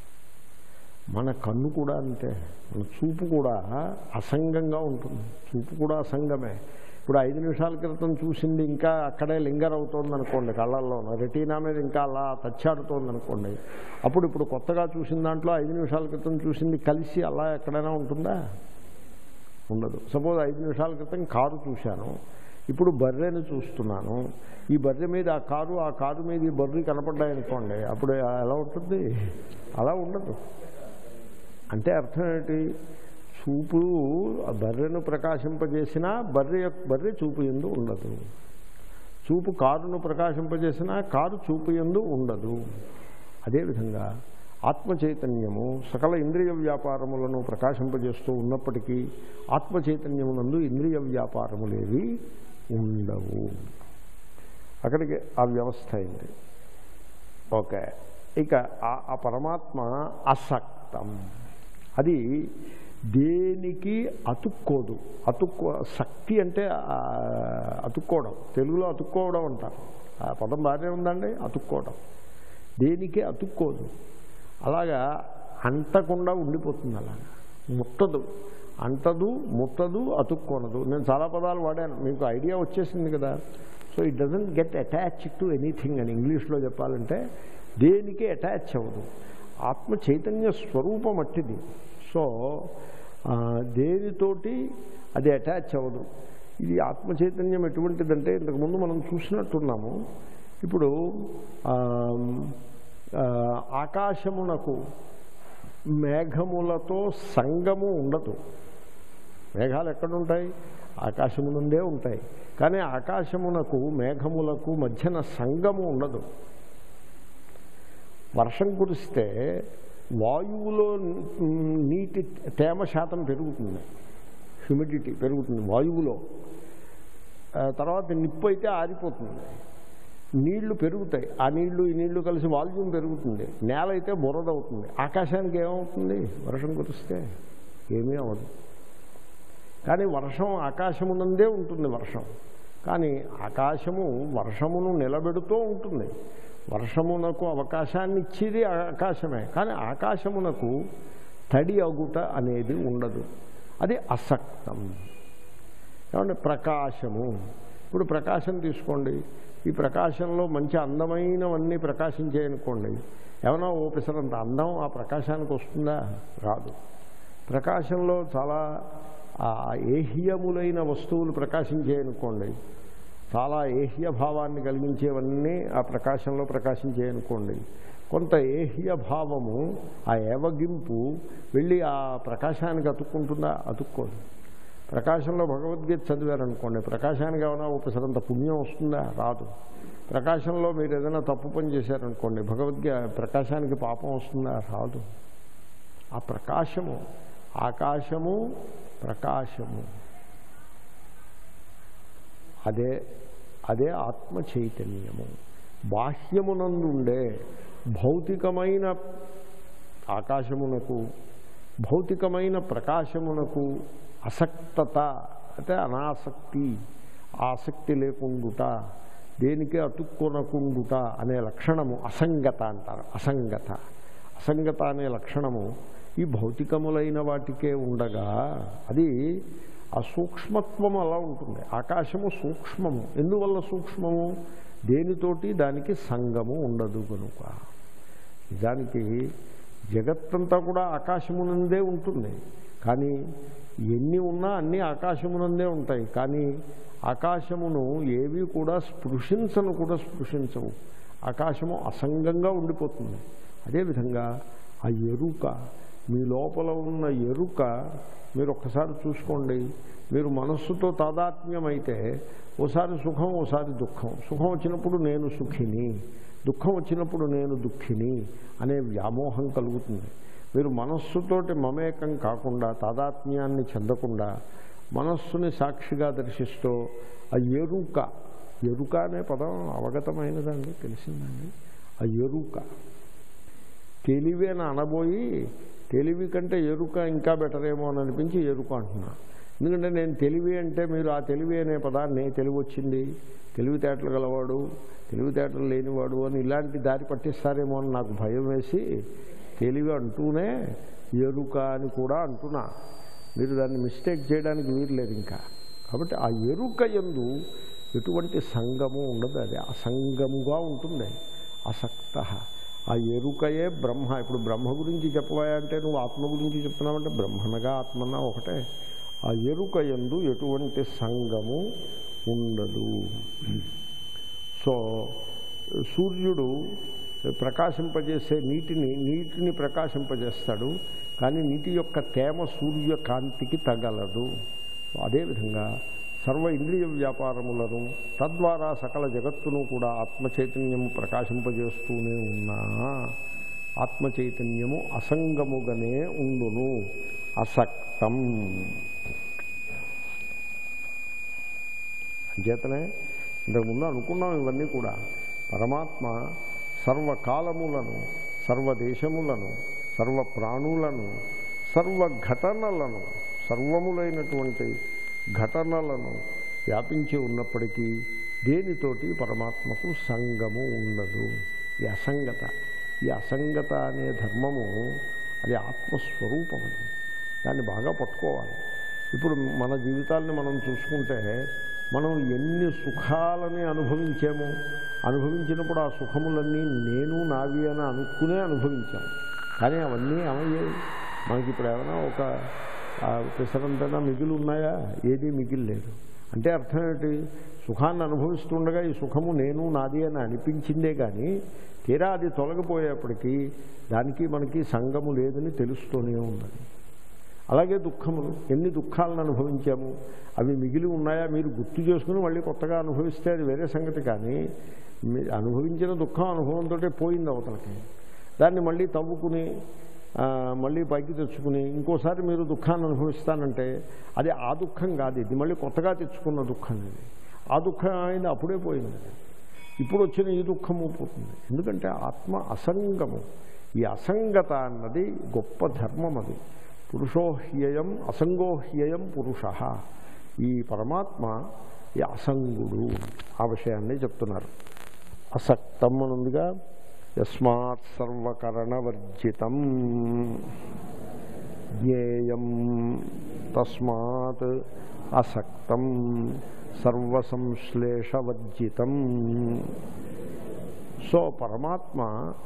మన కన్ను కూడా అంతే, మన చూపు కూడా అసంగంగా ఉంటుంది. చూపు కూడా అసంగమే. ఇప్పుడు 5 నిమిషాల క్రితం చూసింది ఇంకా అక్కడే లింగర్ అవుతోంది అనుకోండి, కళ్ళల్లో రెటీనా మీద ఇంకా అలా తచ్చాడుతోంది అనుకోండి. అప్పుడు ఇప్పుడు కొత్తగా చూసిన దాంట్లో 5 నిమిషాల క్రితం చూసింది కలిసి అలా ఎక్కడైనా ఉంటుందా? ఉండదు. సపోజ్ 5 నిమిషాల క్రితం కారు చూశాను, ఇప్పుడు బర్రెని చూస్తున్నాను. ఈ బర్రె మీద ఆ కారు మీద ఈ బర్రె కనపడ్డాయనుకోండి, అప్పుడు ఎలా ఉంటుంది? అలా ఉండదు. అంటే అర్థం ఏంటి? చూపు బర్రెను ప్రకాశింపజేసినా బర్రె చూపు యందు ఉండదు. చూపు కారును ప్రకాశింపజేసినా కారు చూపు యందు ఉండదు. అదేవిధంగా ఆత్మచైతన్యము సకల ఇంద్రియ వ్యాపారములను ప్రకాశింపజేస్తూ ఉన్నప్పటికీ ఆత్మచైతన్యమునందు ఇంద్రియ వ్యాపారములేవి ఉండవు. అక్కడికి ఆ వ్యవస్థ అయింది. ఓకే. ఇక ఆ పరమాత్మ అసక్తం. అది దేనికి అతుక్కోదు. శక్తి అంటే అతుక్కోవడం, తెలుగులో అతుక్కోవడం అంటారు. ఆ పదం బాగానే ఉందండి, అతుక్కోవడం. దేనికి అతుక్కోదు, అలాగా అంటకుండా ఉండిపోతుంది. అలాగా ముట్టదు, అంటదు, ముట్టదు, అతుక్కోనదు. నేను చాలా పదాలు వాడాను, మీకు ఐడియా వచ్చేసింది కదా. So it doesn't get attached to anything అని ఇంగ్లీష్లో చెప్పాలంటే దేనికి అటాచ్ అవ్వదు. ఆత్మ చైతన్య స్వరూపం అట్టిది. సో దేనితోటి అది అటాచ్ అవ్వదు. ఇది ఆత్మ చైతన్యం ఎటువంటిదంటే ఇంతకుముందు మనం చూసినట్టున్నాము. ఇప్పుడు ఆకాశమునకు మేఘములతో సంగము ఉండదు. మేఘాలు ఎక్కడుంటాయి? ఆకాశమునందే ఉంటాయి. కానీ ఆకాశమునకు మేఘములకు మధ్యన సంగము ఉండదు. వర్షం కురిస్తే వాయువులో నీటి తేమ శాతం పెరుగుతుంది, హ్యూమిడిటీ పెరుగుతుంది వాయువులో. తర్వాత నిప్పు అయితే ఆరిపోతుంది, నీళ్లు పెరుగుతాయి. ఆ నీళ్లు ఈ నీళ్లు కలిసి వాల్యూమ్ పెరుగుతుంది. నేల అయితే బురదవుతుంది. ఆకాశానికి ఏమవుతుంది? వర్షం కురిస్తే ఏమీ అవ్వదు. కానీ వర్షం ఆకాశమునందే ఉంటుంది. వర్షం కానీ ఆకాశము వర్షమును నిలబెడుతూ ఉంటుంది. వర్షమునకు అవకాశాన్ని ఇచ్చేది ఆకాశమే. కానీ ఆకాశమునకు తడి అగుట అనేది ఉండదు. అది అసక్తం. ఏమంటే ప్రకాశము. ఇప్పుడు ప్రకాశం తీసుకోండి. ఈ ప్రకాశంలో మంచి అందమైనవన్నీ ప్రకాశించాయనుకోండి, ఏమైనా ఓపెసరంత అందం ఆ ప్రకాశానికి వస్తుందా? రాదు. ప్రకాశంలో చాలా ఏహ్యములైన వస్తువులు ప్రకాశించాయనుకోండి, చాలా ఏహ్య భావాన్ని కలిగించేవన్నీ ఆ ప్రకాశంలో ప్రకాశించాయనుకోండి, కొంత ఏహ్య భావము, ఆ ఏవగింపు వెళ్ళి ఆ ప్రకాశానికి అతుక్కుంటుందా? అతుక్కోదు. ప్రకాశంలో భగవద్గీత చదివారనుకోండి, ప్రకాశానికి ఏమైనా ఉపసరంత పుణ్యం వస్తుందా? రాదు. ప్రకాశంలో మీరు ఏదైనా తప్పు పని చేశారనుకోండి, ప్రకాశానికి పాపం వస్తుందా? రాదు. ఆ ప్రకాశము, ఆకాశము ప్రకాశము, అదే ఆత్మ చైతన్యము. బాహ్యమునందుండే భౌతికమైన ఆకాశమునకు, భౌతికమైన ప్రకాశమునకు అసక్తత అంటే అనాసక్తి, ఆసక్తి లేకుండుట, దేనికి అతుక్కొనకుండుట అనే లక్షణము అసంగత అంటారు. అసంగత అనే లక్షణము ఈ భౌతికములైన వాటికే ఉండగా, అది ఆ సూక్ష్మత్వం అలా ఉంటుంది. ఆకాశము సూక్ష్మము. ఎందువల్ల సూక్ష్మము? దేనితోటి దానికి సంగము ఉండదు కనుక. నిజానికి జగత్తంతా కూడా ఆకాశమునందే ఉంటుంది. కానీ ఎన్ని ఉన్నా అన్నీ ఆకాశమునందే ఉంటాయి. కానీ ఆకాశమును ఏవి కూడా స్పృశించవు. ఆకాశము అసంగంగా ఉండిపోతుంది. అదేవిధంగా ఆ ఎరుక, మీ లోపల ఉన్న ఎరుక మీరు ఒక్కసారి చూసుకోండి. మీరు మనస్సుతో తాదాత్మ్యమైతే ఓసారి సుఖం, ఓసారి దుఃఖం. సుఖం వచ్చినప్పుడు నేను సుఖిని, దుఃఖం వచ్చినప్పుడు నేను దుఃఖిని అనే వ్యామోహం కలుగుతుంది. మీరు మనస్సుతోటి మమేకం కాకుండా, తాదాత్మ్యాన్ని చెందకుండా, మనస్సుని సాక్షిగా దర్శిస్తూ ఆ ఎరుక అనే పదం అవగతమైనదండి, తెలిసిందండి. ఆ ఎరుక తెలివి అని అనబోయి, తెలివి కంటే ఎరుక ఇంకా బెటర్ ఏమో అని అనిపించి ఎరుక అంటున్నా. ఎందుకంటే నేను తెలివి అంటే మీరు ఆ తెలివి అనే పదాన్ని, తెలివి వచ్చింది, తెలివితేటలు గలవాడు, తెలివితేటలు లేనివాడు అని ఇలాంటి దారి పట్టిస్తారేమో అని నాకు భయం వేసి తెలివి అంటూనే ఎరుక అని కూడా అంటున్నా. మీరు దాన్ని మిస్టేక్ చేయడానికి వీరలేదు ఇంకా. కాబట్టి ఆ ఎరుక యందు ఎటువంటి సంగము ఉండదు, అది అసంగముగా ఉంటుంది. అసక్త. ఆ ఎరుకయే బ్రహ్మ. ఇప్పుడు బ్రహ్మ గురించి చెప్పవా అంటే నువ్వు ఆత్మ గురించి చెప్తున్నావంటే బ్రహ్మనగా ఆత్మనా ఒకటే. ఆ ఎరుక యందు ఎటువంటి సంగము ఉండదు. సో సూర్యుడు ప్రకాశింపజేసే నీటిని ప్రకాశింపజేస్తాడు, కానీ నీటి యొక్క తేమ సూర్యకాంతికి తగలదు. అదేవిధంగా సర్వ ఇంద్రియ వ్యాపారములను, తద్వారా సకల జగత్తును కూడా ఆత్మచైతన్యము ప్రకాశింపజేస్తూనే ఉన్నా ఆత్మచైతన్యము అసంగముగానే ఉండును, అసక్తం. అంచేతనే ఇంతకుముందు అనుకున్నాం ఇవన్నీ కూడా. పరమాత్మ సర్వకాలములను, సర్వదేశములను, సర్వ ప్రాణులను, సర్వఘటనలను, సర్వములైనటువంటి ఘటనలను వ్యాపించి ఉన్నప్పటికీ దేనితోటి పరమాత్మకు సంగము ఉండదు. ఈ అసంగత అనే ధర్మము అది ఆత్మస్వరూపం. దాన్ని బాగా పట్టుకోవాలి. ఇప్పుడు మన జీవితాన్ని మనం చూసుకుంటే మనం ఎన్ని సుఖాలని అనుభవించినప్పుడు ఆ సుఖములన్నీ నేను నావి అని అనుకునే అనుభవించాం. కానీ అవన్నీ ఏమయ్యాయి? మనకి ఇప్పుడు ఏమైనా ఒక పిసరంతైనా మిగిలి ఉన్నాయా? ఏదీ మిగిలిలేదు. అంటే అర్థం ఏంటి? సుఖాన్ని అనుభవిస్తుండగా ఈ సుఖము నేను నాది అని అనిపించిందే కానీ తీరా అది తొలగిపోయేప్పటికీ దానికి మనకి సంగము లేదని తెలుస్తూనే ఉన్నది. అలాగే దుఃఖములు, ఎన్ని దుఃఖాలను అనుభవించాము, అవి మిగిలి ఉన్నాయా? మీరు గుర్తు చేసుకుని మళ్ళీ కొత్తగా అనుభవిస్తే అది వేరే సంగతి. కానీ అనుభవించిన దుఃఖం అనుభవంతో పోయింది అవతలకి. దాన్ని మళ్ళీ తవ్వుకుని మళ్ళీ పైకి తెచ్చుకుని ఇంకోసారి మీరు దుఃఖాన్ని అనుభవిస్తానంటే అది ఆ దుఃఖం కాదు, ఇది మళ్ళీ కొత్తగా తెచ్చుకున్న దుఃఖం. ఇది ఆ దుఃఖం అయింది, అప్పుడే పోయింది. ఇప్పుడు వచ్చిన ఈ దుఃఖము పోతుంది. ఎందుకంటే ఆత్మ అసంగము. ఈ అసంగత అన్నది గొప్ప ధర్మం. అది పురుషోహ్యయం అసంగోహ్యయం పురుష. ఈ పరమాత్మ ఈ అసంగుడు. ఆ విషయాన్ని చెప్తున్నారు. అసక్తం అనుందిగా, యస్మాత్ సర్వకరణవర్జితం జ్ఞేయం తస్మాత్ అసక్తం సర్వసంశ్లేషవర్జితం. సో పరమాత్మ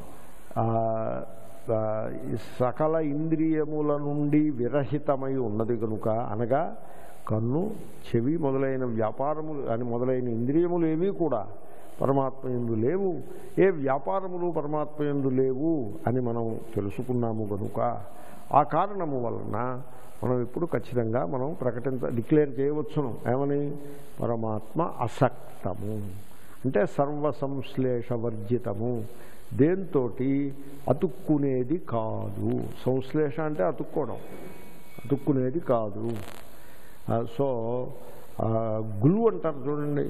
సకల ఇంద్రియముల నుండి విరహితమై ఉన్నది కనుక, అనగా కన్ను, చెవి మొదలైన వ్యాపారములు అని మొదలైన ఇంద్రియములు ఏవి కూడా పరమాత్మ యందు లేవు. ఏ వ్యాపారములు పరమాత్మ యందు లేవు అని మనం తెలుసుకున్నాము కనుక ఆ కారణము వలన మనం ఇప్పుడు ఖచ్చితంగా మనం డిక్లేర్ చేయవచ్చును. ఏమని? పరమాత్మ అసక్తము అంటే సర్వసంశ్లేషవర్జితము, దేంతో అతుక్కునేది కాదు. సంశ్లేష అంటే అతుక్కోవడం, అతుక్కునేది కాదు. సో గ్లూ అంటారు చూడండి,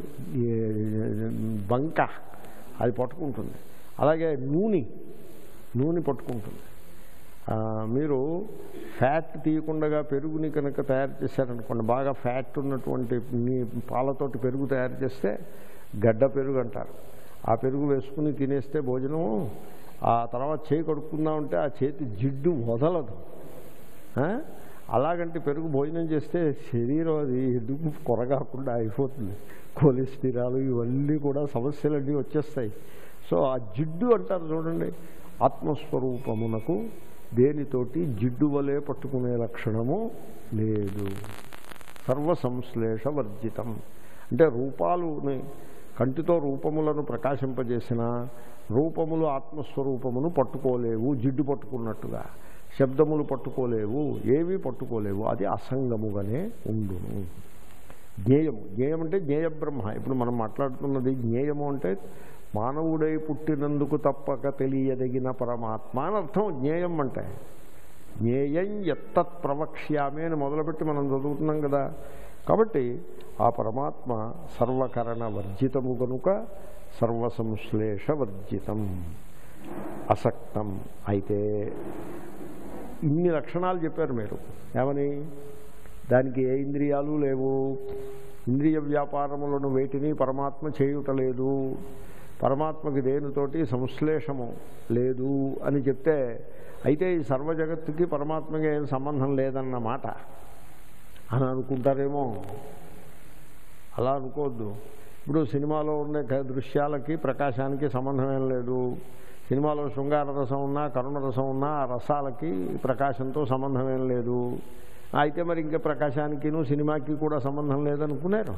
బంక, అది పట్టుకుంటుంది. అలాగే నూనె పట్టుకుంటుంది. మీరు ఫ్యాట్ తీయకుండా పెరుగుని కనుక తయారు చేశారనుకోండి, బాగా ఫ్యాట్ ఉన్నటువంటి పాలతోటి పెరుగు తయారు చేస్తే గడ్డ పెరుగు అంటారు. ఆ పెరుగు వేసుకుని తినేస్తే భోజనం, ఆ తర్వాత చేయి కడుక్కుందామంటే ఆ చేతి జిడ్డు వదలదు. అలాగంటే పెరుగు భోజనం చేస్తే శరీరం అది ఎందుకు కొరగాకుండా అయిపోతుంది. కొలెస్ట్రాల్ ఇవన్నీ కూడా సమస్యలన్నీ వచ్చేస్తాయి. సో ఆ జిడ్డు అంటారు చూడండి, ఆత్మస్వరూపమునకు దేనితోటి జిడ్డు వలె పట్టుకునే లక్షణము లేదు. సర్వసంశ్లేష వర్జితం అంటే రూపాలుని, కంటితో రూపములను ప్రకాశింపజేసిన రూపములు ఆత్మస్వరూపమును పట్టుకోలేవు, జిడ్డు పట్టుకున్నట్టుగా. శబ్దములు పట్టుకోలేవు, ఏవి పట్టుకోలేవు. అది అసంగముగానే ఉండును. జ్ఞేయం అంటే జ్ఞేయ బ్రహ్మ. ఇప్పుడు మనం మాట్లాడుతున్నది జ్ఞేయము అంటే మానవుడై పుట్టినందుకు తప్పక తెలియదగిన పరమాత్మ అని అర్థం. జ్ఞేయం అంటే జ్ఞేయం ఎత్తత్ ప్రవక్ష్యామి అని మొదలుపెట్టి మనం చదువుతున్నాం కదా. కాబట్టి ఆ పరమాత్మ సర్వకరణ వర్జితము కనుక సర్వసంశ్లేష వర్జితం, అసక్తం. అయితే ఇన్ని లక్షణాలు చెప్పారు మీరు. ఏమని? దానికి ఏ ఇంద్రియాలు లేవు, ఇంద్రియ వ్యాపారములను వేటిని పరమాత్మ చేయుటలేదు, పరమాత్మకి దేనితోటి సంశ్లేషము లేదు అని చెప్తే, అయితే ఈ సర్వజగత్తుకి పరమాత్మకి ఏం సంబంధం లేదన్నమాట అని అనుకుంటారేమో. అలా అనుకోవద్దు. ఇప్పుడు సినిమాలో ఉండే దృశ్యాలకి ప్రకాశానికి సంబంధం ఏం లేదు. సినిమాలో శృంగార రసం ఉన్నా కరుణ రసం ఉన్నా ఆ రసాలకి ప్రకాశంతో సంబంధం ఏం లేదు. అయితే మరి ఇంకా ప్రకాశానికిను సినిమాకి కూడా సంబంధం లేదనుకున్నారు.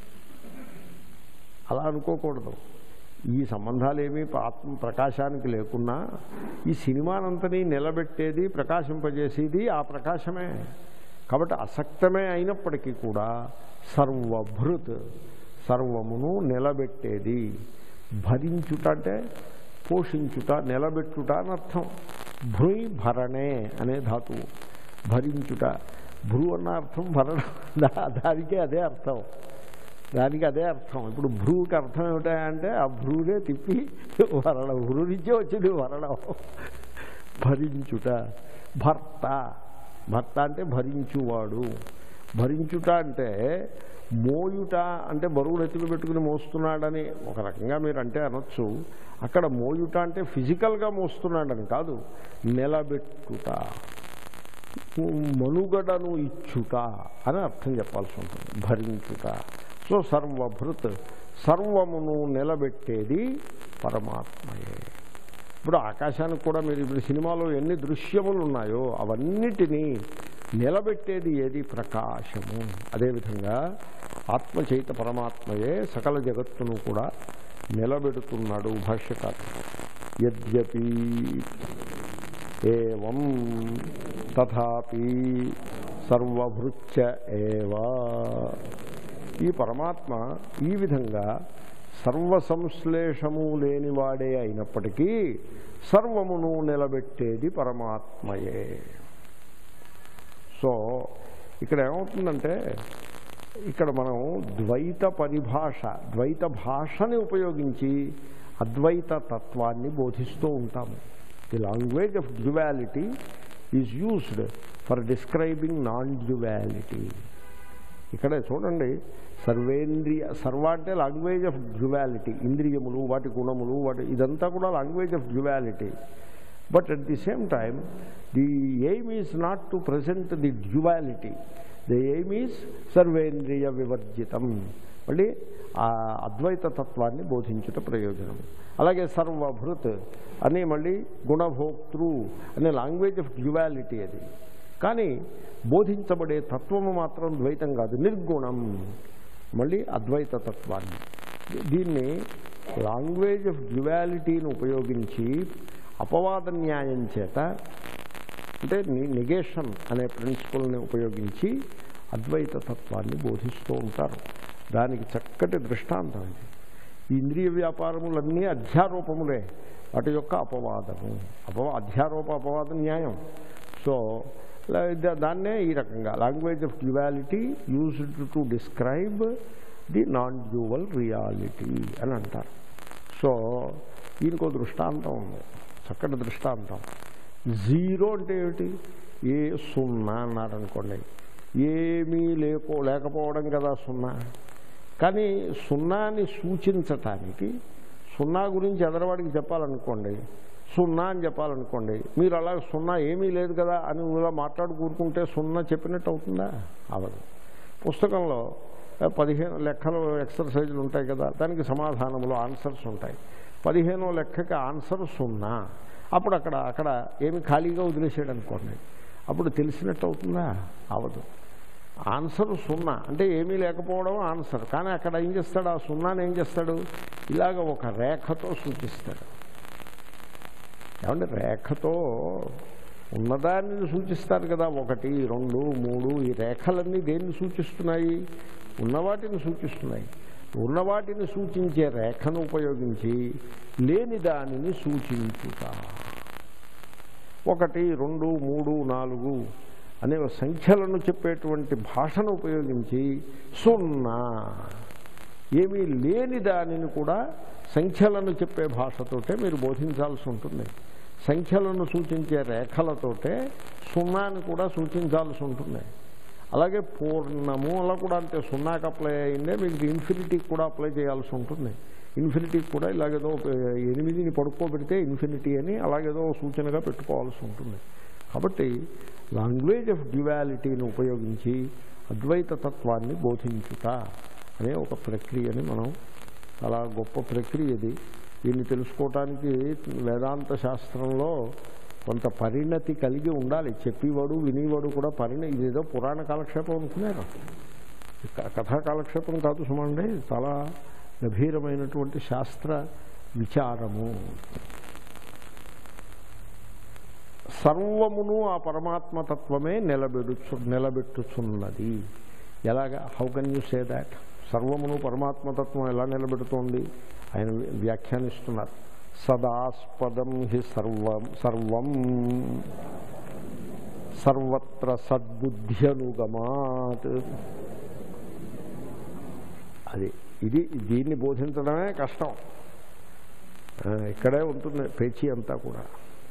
అలా అనుకోకూడదు. ఈ సంబంధాలు ఏమీ ఆత్మ ప్రకాశానికి లేకున్నా ఈ సినిమానంతని నిలబెట్టేది, ప్రకాశింపజేసేది ఆ ప్రకాశమే. కాబట్టి అసక్తమే అయినప్పటికీ కూడా సర్వభృత్, సర్వమును నిలబెట్టేది. భరించుట అంటే పోషించుట, నిలబెట్టుట అని అర్థం. భృయ్ భరణే అనే ధాతువు. భరించుట, భ్రూ అన్న అర్థం భరణం, దానికి అదే అర్థం, దానికి అదే అర్థం. ఇప్పుడు భ్రూకి అర్థం ఏమిటంటే ఆ భ్రూనే తిప్పి వరణం, భ్రూ నుంచే వచ్చింది వరణం. భరించుట. భర్త, భర్త అంటే భరించువాడు. భరించుట అంటే మోయుట అంటే బరువులు ఎత్తులు పెట్టుకుని మోస్తున్నాడని ఒక రకంగా మీరు అంటే అనొచ్చు. అక్కడ మోయుట అంటే ఫిజికల్గా మోస్తున్నాడని కాదు, నిలబెట్టుట, మనుగడను ఇచ్చుట అని అర్థం చెప్పాల్సి ఉంటుంది. భరించుట. సో సర్వభృత్, సర్వమును నిలబెట్టేది పరమాత్మయే. ఇప్పుడు ఆకాశానికి కూడా మీరు ఇప్పుడు సినిమాలో ఎన్ని దృశ్యములు ఉన్నాయో అవన్నిటినీ నిలబెట్టేది ఏది? ప్రకాశము. అదేవిధంగా ఆత్మచైత పరమాత్మయే సకల జగత్తును కూడా నిలబెడుతున్నాడు. భాష్యకారుడు యద్యపి ఏవం తథాపి సర్వభృత్య ఏవా. ఈ పరమాత్మ ఈ విధంగా సర్వసంశ్లేషము లేనివాడే అయినప్పటికీ సర్వమును నిలబెట్టేది పరమాత్మయే. సో ఇక్కడ ఏమవుతుందంటే, ఇక్కడ మనం ద్వైత పరిభాష, ద్వైత భాషని ఉపయోగించి అద్వైత తత్వాన్ని బోధిస్తూ ఉంటాము. The language of duality is used for describing non duality. ఇక్కడే చూడండి, సర్వేంద్రియ, సర్వ అంటే లాంగ్వేజ్ ఆఫ్ డ్యువాలిటీ, ఇంద్రియములు, వాటి గుణములు, వాటి ఇదంతా కూడా language of duality. But at the same time, the aim is not to present the duality. The aim is sarvendriya vivarjitam. మళ్ళీ ఆ అద్వైత తత్వాన్ని బోధించుట ప్రయోజనం. అలాగే సర్వభృత్ అని మళ్ళీ గుణభోక్తృ అనే లాంగ్వేజ్ ఆఫ్ డ్యువాలిటీ అది. కానీ బోధించబడే తత్వము మాత్రం ద్వైతం కాదు, నిర్గుణం. మళ్ళీ అద్వైత తత్వాన్ని, దీన్ని లాంగ్వేజ్ ఆఫ్ డ్యువాలిటీని ఉపయోగించి అపవాద న్యాయం చేత అంటే నెగేషన్ అనే ప్రిన్సిపల్ని ఉపయోగించి అద్వైత తత్వాన్ని బోధిస్తూ ఉంటారు. దానికి చక్కటి దృష్టాంతం ఇది. ఈ ఇంద్రియ వ్యాపారములన్నీ అధ్యారోపములే, వాటి యొక్క అపవాదము. అధ్యారోప అపవాద న్యాయం. సో దాన్నే ఈ రకంగా language of duality used to describe the non dual reality అని అంటారు. సో దీనికో దృష్టాంతం ఉంది, చక్కటి దృష్టాంతం. జీరో అంటే ఏమిటి? ఏ సున్నా అన్నారనుకోండి, ఏమీ లేకపోవడం కదా సున్నా. కానీ సున్నాని సూచించటానికి, సున్నా గురించి ఎదరవాడికి చెప్పాలనుకోండి, సున్నా అని చెప్పాలనుకోండి, మీరు అలా సున్నా ఏమీ లేదు కదా అని ఇలా మాట్లాడు కూరుకుంటే సున్నా చెప్పినట్టు అవుతుందా? అవదు. పుస్తకంలో 15 లెక్కలు ఎక్సర్సైజులు ఉంటాయి కదా, దానికి సమాధానములు ఆన్సర్స్ ఉంటాయి. 15వ లెక్కకి ఆన్సర్ సున్నా. అప్పుడు అక్కడ ఏమి ఖాళీగా వదిలేసాడు అనుకోండి, అప్పుడు తెలిసినట్టు అవుతుందా? అవదు. ఆన్సర్ సున్నా అంటే ఏమీ లేకపోవడం ఆన్సర్. కానీ అక్కడ ఏం చేస్తాడు? ఆ సున్నాని ఏం చేస్తాడు? ఇలాగ ఒక రేఖతో సూచిస్తాడు. ఏమంటే రేఖతో ఉన్నదాన్ని సూచిస్తారు కదా, 1, 2, 3 ఈ రేఖలన్నీ దేన్ని సూచిస్తున్నాయి? ఉన్నవాటిని సూచిస్తున్నాయి. ఉన్నవాటిని సూచించే రేఖను ఉపయోగించి లేని దానిని సూచించుట. 1, 2, 3, 4 అనే సంఖ్యలను చెప్పేటువంటి భాషను ఉపయోగించి సున్నా, ఏమీ లేని దానిని కూడా సంఖ్యలను చెప్పే భాషతోటే మీరు బోధించాల్సి ఉంటుంది. సంఖ్యలను సూచించే రేఖలతోటే సున్నాని కూడా సూచించాల్సి ఉంటుంది. అలాగే పూర్ణము అలా కూడా అంతే, సున్నాకి అప్లై అయిందే మీకు ఇన్ఫినిటీకి కూడా అప్లై చేయాల్సి ఉంటుంది. ఇన్ఫినిటీకి కూడా ఇలాగేదో 8ని పడుకోబెడితే ఇన్ఫినిటీ అని అలాగేదో సూచనగా పెట్టుకోవాల్సి ఉంటుంది. కాబట్టి లాంగ్వేజ్ ఆఫ్ డ్యువాలిటీని ఉపయోగించి అద్వైత తత్వాన్ని బోధించుట అనే ఒక ప్రక్రియని మనం, చాలా గొప్ప ప్రక్రియ ఇది. దీన్ని తెలుసుకోవటానికి వేదాంత శాస్త్రంలో కొంత పరిణతి కలిగి ఉండాలి. చెప్పేవాడు వినేవాడు కూడా ఇదేదో పురాణ కాలక్షేపం అనుకున్నారు, కథా కాలక్షేపం కాదు సుమండి. చాలా గభీరమైనటువంటి శాస్త్ర విచారము. సర్వమును ఆ పరమాత్మతత్వమే నిలబెట్టుచున్నది. ఎలాగా? How can you say that? సర్వమును పరమాత్మతత్వం ఎలా నిలబెడుతోంది? ఆయన వ్యాఖ్యానిస్తున్నారు. సదాస్పదం హి సర్వం సర్వత్ర సద్బుద్ధ్యనుగమాత్. దీన్ని బోధించడమే కష్టం. ఇక్కడే ఉంటుంది పేచీ అంతా కూడా.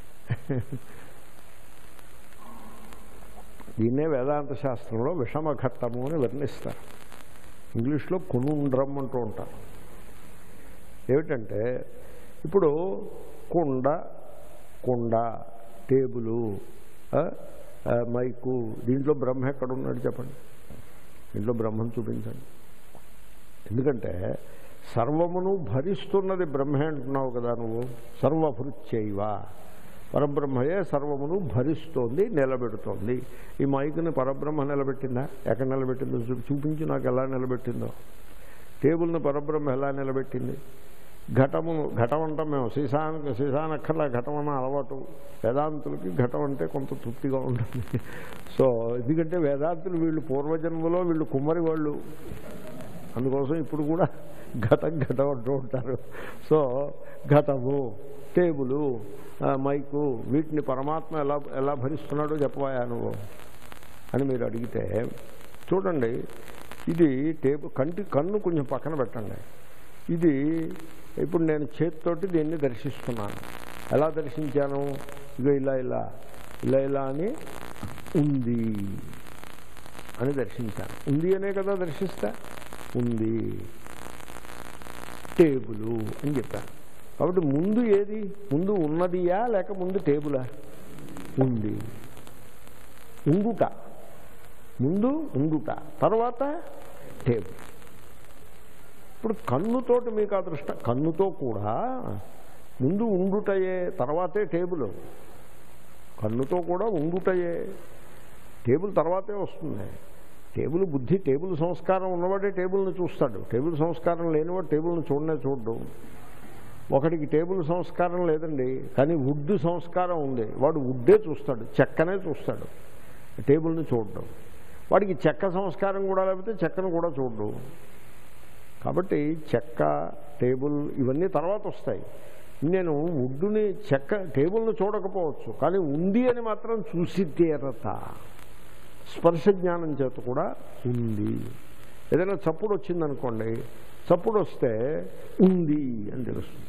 దీన్నే వేదాంత శాస్త్రంలో విషమఘట్టము అని వర్ణిస్తారు. ఇంగ్లీష్లో కొనుండ్రమ్ అంటూ ఉంటారు. ఏమిటంటే ఇప్పుడు కుండ, టేబులు, మైకు, దీంట్లో బ్రహ్మ ఎక్కడున్నాడు చెప్పండి? దీంట్లో బ్రహ్మను చూపించండి. ఎందుకంటే సర్వమును భరిస్తున్నది బ్రహ్మే అంటున్నావు కదా నువ్వు. సర్వభృత్యైవ, పరబ్రహ్మయే సర్వమును భరిస్తోంది, నిలబెడుతోంది. ఈ మైకుని పరబ్రహ్మ నిలబెట్టిందా? ఎక్కడ నిలబెట్టిందో చూపించి నాకు ఎలా నిలబెట్టిందో. టేబుల్ని పరబ్రహ్మ ఎలా నిలబెట్టింది? ఘటం అంటాం మేము, సీసానక్కర్లా ఘటం అన్న అలవాటు. వేదాంతులకి ఘటం అంటే కొంత తృప్తిగా ఉంటుంది. సో ఎందుకంటే వేదాంతులు వీళ్ళు పూర్వజన్మలో వీళ్ళు కుమ్మరి వాళ్ళు, అందుకోసం ఇప్పుడు కూడా ఘటం అంటూ ఉంటారు. సో ఘటము, టేబులు, మైకు, వీటిని పరమాత్మ ఎలా భరిస్తున్నాడో చెప్పవా నువ్వు అని మీరు అడిగితే, చూడండి ఇది కన్ను కొంచెం పక్కన పెట్టండి. ఇది ఇప్పుడు నేను చేతితోటి దీన్ని దర్శిస్తున్నాను. ఎలా దర్శించాను? ఇగో ఇలా అని ఉంది అని దర్శించాను. ఉంది అనే కదా దర్శిస్తా. ఉంది టేబులు అని చెప్పాను. కాబట్టి ముందు ఏది? ముందు ఉన్నదియా లేక ముందు టేబులా? ఉంది. ముందు ఉండుట, తర్వాత టేబుల్. ఇప్పుడు కన్నుతోటి మీకు అదృష్టం, కన్నుతో కూడా ముందు ఉండుటయే, తర్వాతే టేబుల్. కన్నుతో కూడా ఉండుటయే, టేబుల్ తర్వాతే వస్తుంది. టేబుల్ బుద్ధి, టేబుల్ సంస్కారం ఉన్నవాడే టేబుల్ని చూస్తాడు. టేబుల్ సంస్కారం లేనివాడు టేబుల్ని చూడడు. ఒకడికి టేబుల్ సంస్కారం లేదండి, కానీ వుడ్ సంస్కారం ఉంది. వాడు వుడ్డే చూస్తాడు, చెక్కనే చూస్తాడు, టేబుల్ని చూడడం. వాడికి చెక్క సంస్కారం కూడా లేకపోతే చెక్కను కూడా చూడడు. కాబట్టి చెక్క, టేబుల్ ఇవన్నీ తర్వాత వస్తాయి. నేను వుడ్డుని, చెక్క, టేబుల్ని చూడకపోవచ్చు, కానీ ఉంది అని మాత్రం చూసి తీరత. స్పర్శ జ్ఞానం చేత కూడా ఉంది. ఏదైనా చప్పుడు వచ్చిందనుకోండి, చప్పుడు వస్తే ఉంది అని తెలుస్తుంది.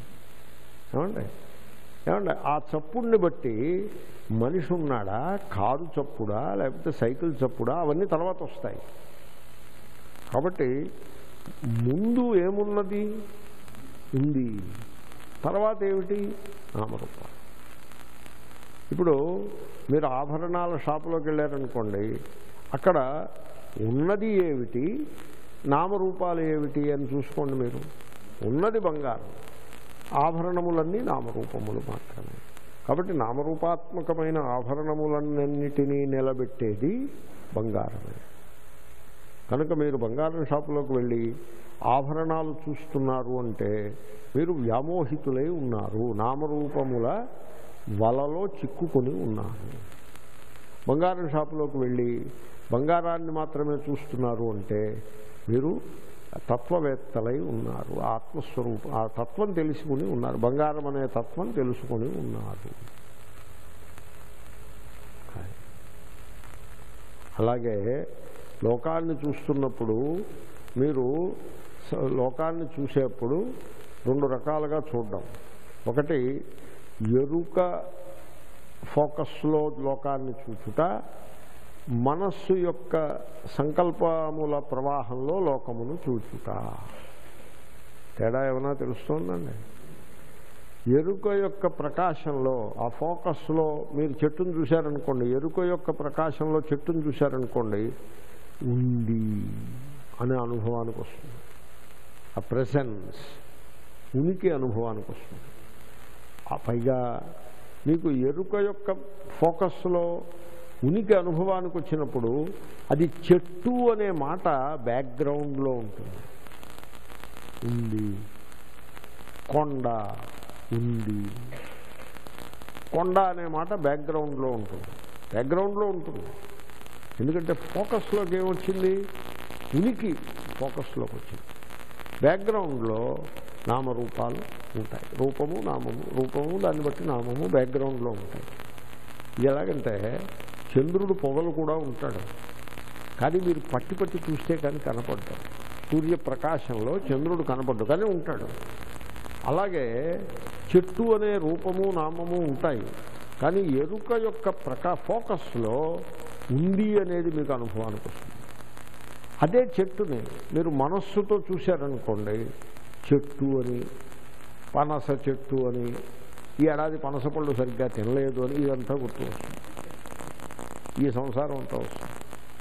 ఏమండి ఆ చప్పుడిని బట్టి మనిషి ఉన్నాడా, కారు చప్పుడా, లేకపోతే సైకిల్ చప్పుడా, అవన్నీ తర్వాత వస్తాయి. కాబట్టి ముందు ఏమున్నది? ఉంది. తర్వాత ఏమిటి? నామరూపాలు. ఇప్పుడు మీరు ఆభరణాల షాపులోకి వెళ్ళారనుకోండి, అక్కడ ఉన్నది ఏమిటి, నామరూపాలు ఏమిటి అని చూసుకోండి. మీరు ఉన్నది బంగారం, ఆభరణములన్నీ నామరూపములు మాత్రమే. కాబట్టి నామరూపాత్మకమైన ఆభరణములన్నిటినీ నిలబెట్టేది బంగారమే. కనుక మీరు బంగారం షాపులోకి వెళ్ళి ఆభరణాలు చూస్తున్నారు అంటే మీరు వ్యామోహితులై ఉన్నారు, నామరూపముల వలలో చిక్కుకొని ఉన్నారు. బంగారం షాపులోకి వెళ్ళి బంగారాన్ని మాత్రమే చూస్తున్నారు అంటే మీరు తత్వవేత్తలై ఉన్నారు, ఆత్మస్వరూప ఆ తత్వం తెలుసుకుని ఉన్నారు, బంగారం అనే తత్వం తెలుసుకొని ఉన్నారు. అలాగే లోకాన్ని చూస్తున్నప్పుడు మీరు లోకాన్ని చూసేప్పుడు రెండు రకాలుగా చూడడం. ఒకటి ఎరుక ఫోకస్లో లోకాన్ని చూచుట, మనస్సు యొక్క సంకల్పముల ప్రవాహంలో లోకమును చూచుట. తేడా ఏమైనా తెలుస్తోందండి? ఎరుక యొక్క ప్రకాశంలో, ఆ ఫోకస్లో మీరు చెట్టును చూశారనుకోండి, ఎరుక యొక్క ప్రకాశంలో చెట్టును చూశారనుకోండి, ఉంది అనే అనుభవానికి వస్తుంది. ఆ ప్రెసెన్స్, ఉనికి అనుభవానికి వస్తుంది. ఆ పైగా మీకు ఎరుక యొక్క ఫోకస్లో ఉనికి అనుభవానికి వచ్చినప్పుడు అది చెట్టు అనే మాట బ్యాక్గ్రౌండ్లో ఉంటుంది. ఉంది, కొండ ఉంది, కొండ అనే మాట బ్యాక్గ్రౌండ్లో ఉంటుంది. బ్యాక్గ్రౌండ్లో ఉంటుంది ఎందుకంటే ఫోకస్లోకి ఏమొచ్చింది? ఉనికి ఫోకస్లోకి వచ్చింది. బ్యాక్గ్రౌండ్లో నామరూపాలు ఉంటాయి. రూపము, నామము, రూపము దాన్ని బట్టి నామము బ్యాక్గ్రౌండ్లో ఉంటాయి. ఇది ఎలాగంటే చంద్రుడు పొగలు కూడా ఉంటాడు, కానీ మీరు పట్టి పట్టి చూస్తే కానీ కనపడ్డాడు. సూర్యప్రకాశంలో చంద్రుడు కనపడ్డు కానీ ఉంటాడు. అలాగే చెట్టు అనే రూపము, నామము ఉంటాయి, కానీ ఎరుక యొక్క ఫోకస్లో ఉంది అనేది మీకు అనుభవానికి వస్తుంది. అదే చెట్టుని మీరు మనస్సుతో చూశారనుకోండి, చెట్టు అని, పనస చెట్టు అని, ఈ ఏడాది పనస పళ్ళు సరిగ్గా తినలేదు అని ఇదంతా గుర్తు వస్తుంది. ఈ సంసారం అంతా వస్తుంది.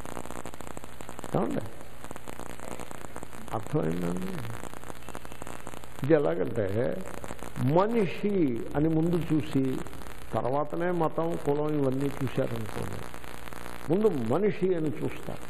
ఏమండి అర్థమైందండి? ఇది ఎలాగంటే మనిషి అని ముందు చూసి తర్వాతనే మతం, కులం ఇవన్నీ చూశారనుకోండి. ముందు మనిషి అని చూస్తారు,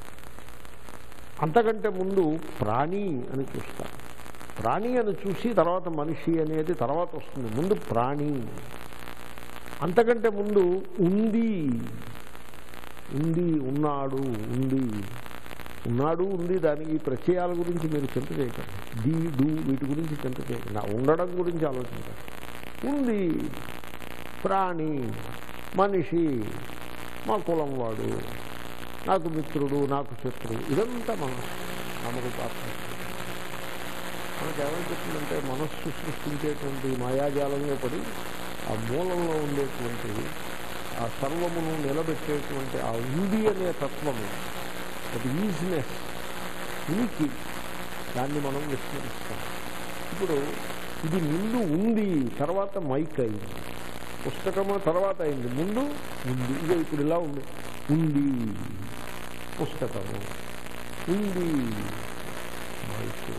అంతకంటే ముందు ప్రాణి అని చూస్తారు. ప్రాణి అని చూసి తర్వాత మనిషి అనేది తర్వాత వస్తుంది. ముందు ప్రాణి, అంతకంటే ముందు ఉంది, ఉంది, ఉన్నాడు, ఉంది, ఉన్నాడు, ఉంది. దానికి ఈ ప్రత్యయాల గురించి మీరు చింత చేయకండి. డి, డు వీటి గురించి చింత చేయకండి. ఉండడం గురించి ఆలోచించండి. ఉంది, ప్రాణి, మనిషి, మా కులం వాడు, నాకు మిత్రుడు, నాకు శత్రువు, ఇదంతా నామరూపాత్మ. మనకు ఏమనిపిస్తుందంటే మనస్సు సృష్టించేటువంటి మాయాజాలంలో పడి ఆ మూలంలో ఉండేటువంటి ఆ సర్వమును నిలబెట్టేటువంటి ఆ ఉంది అనే తత్వము, అది ఈజినెస్, ఉనికి, దాన్ని మనం విస్మరిస్తాం. ఇప్పుడు ఇది ముందు ఉంది, తర్వాత మైక్ అయింది. పుస్తకము తర్వాత అయింది, ముందు ఉంది. ఇదే ఇప్పుడు ఇలా ఉంది, ఉంది పుస్తకము, ఉంది మైకు.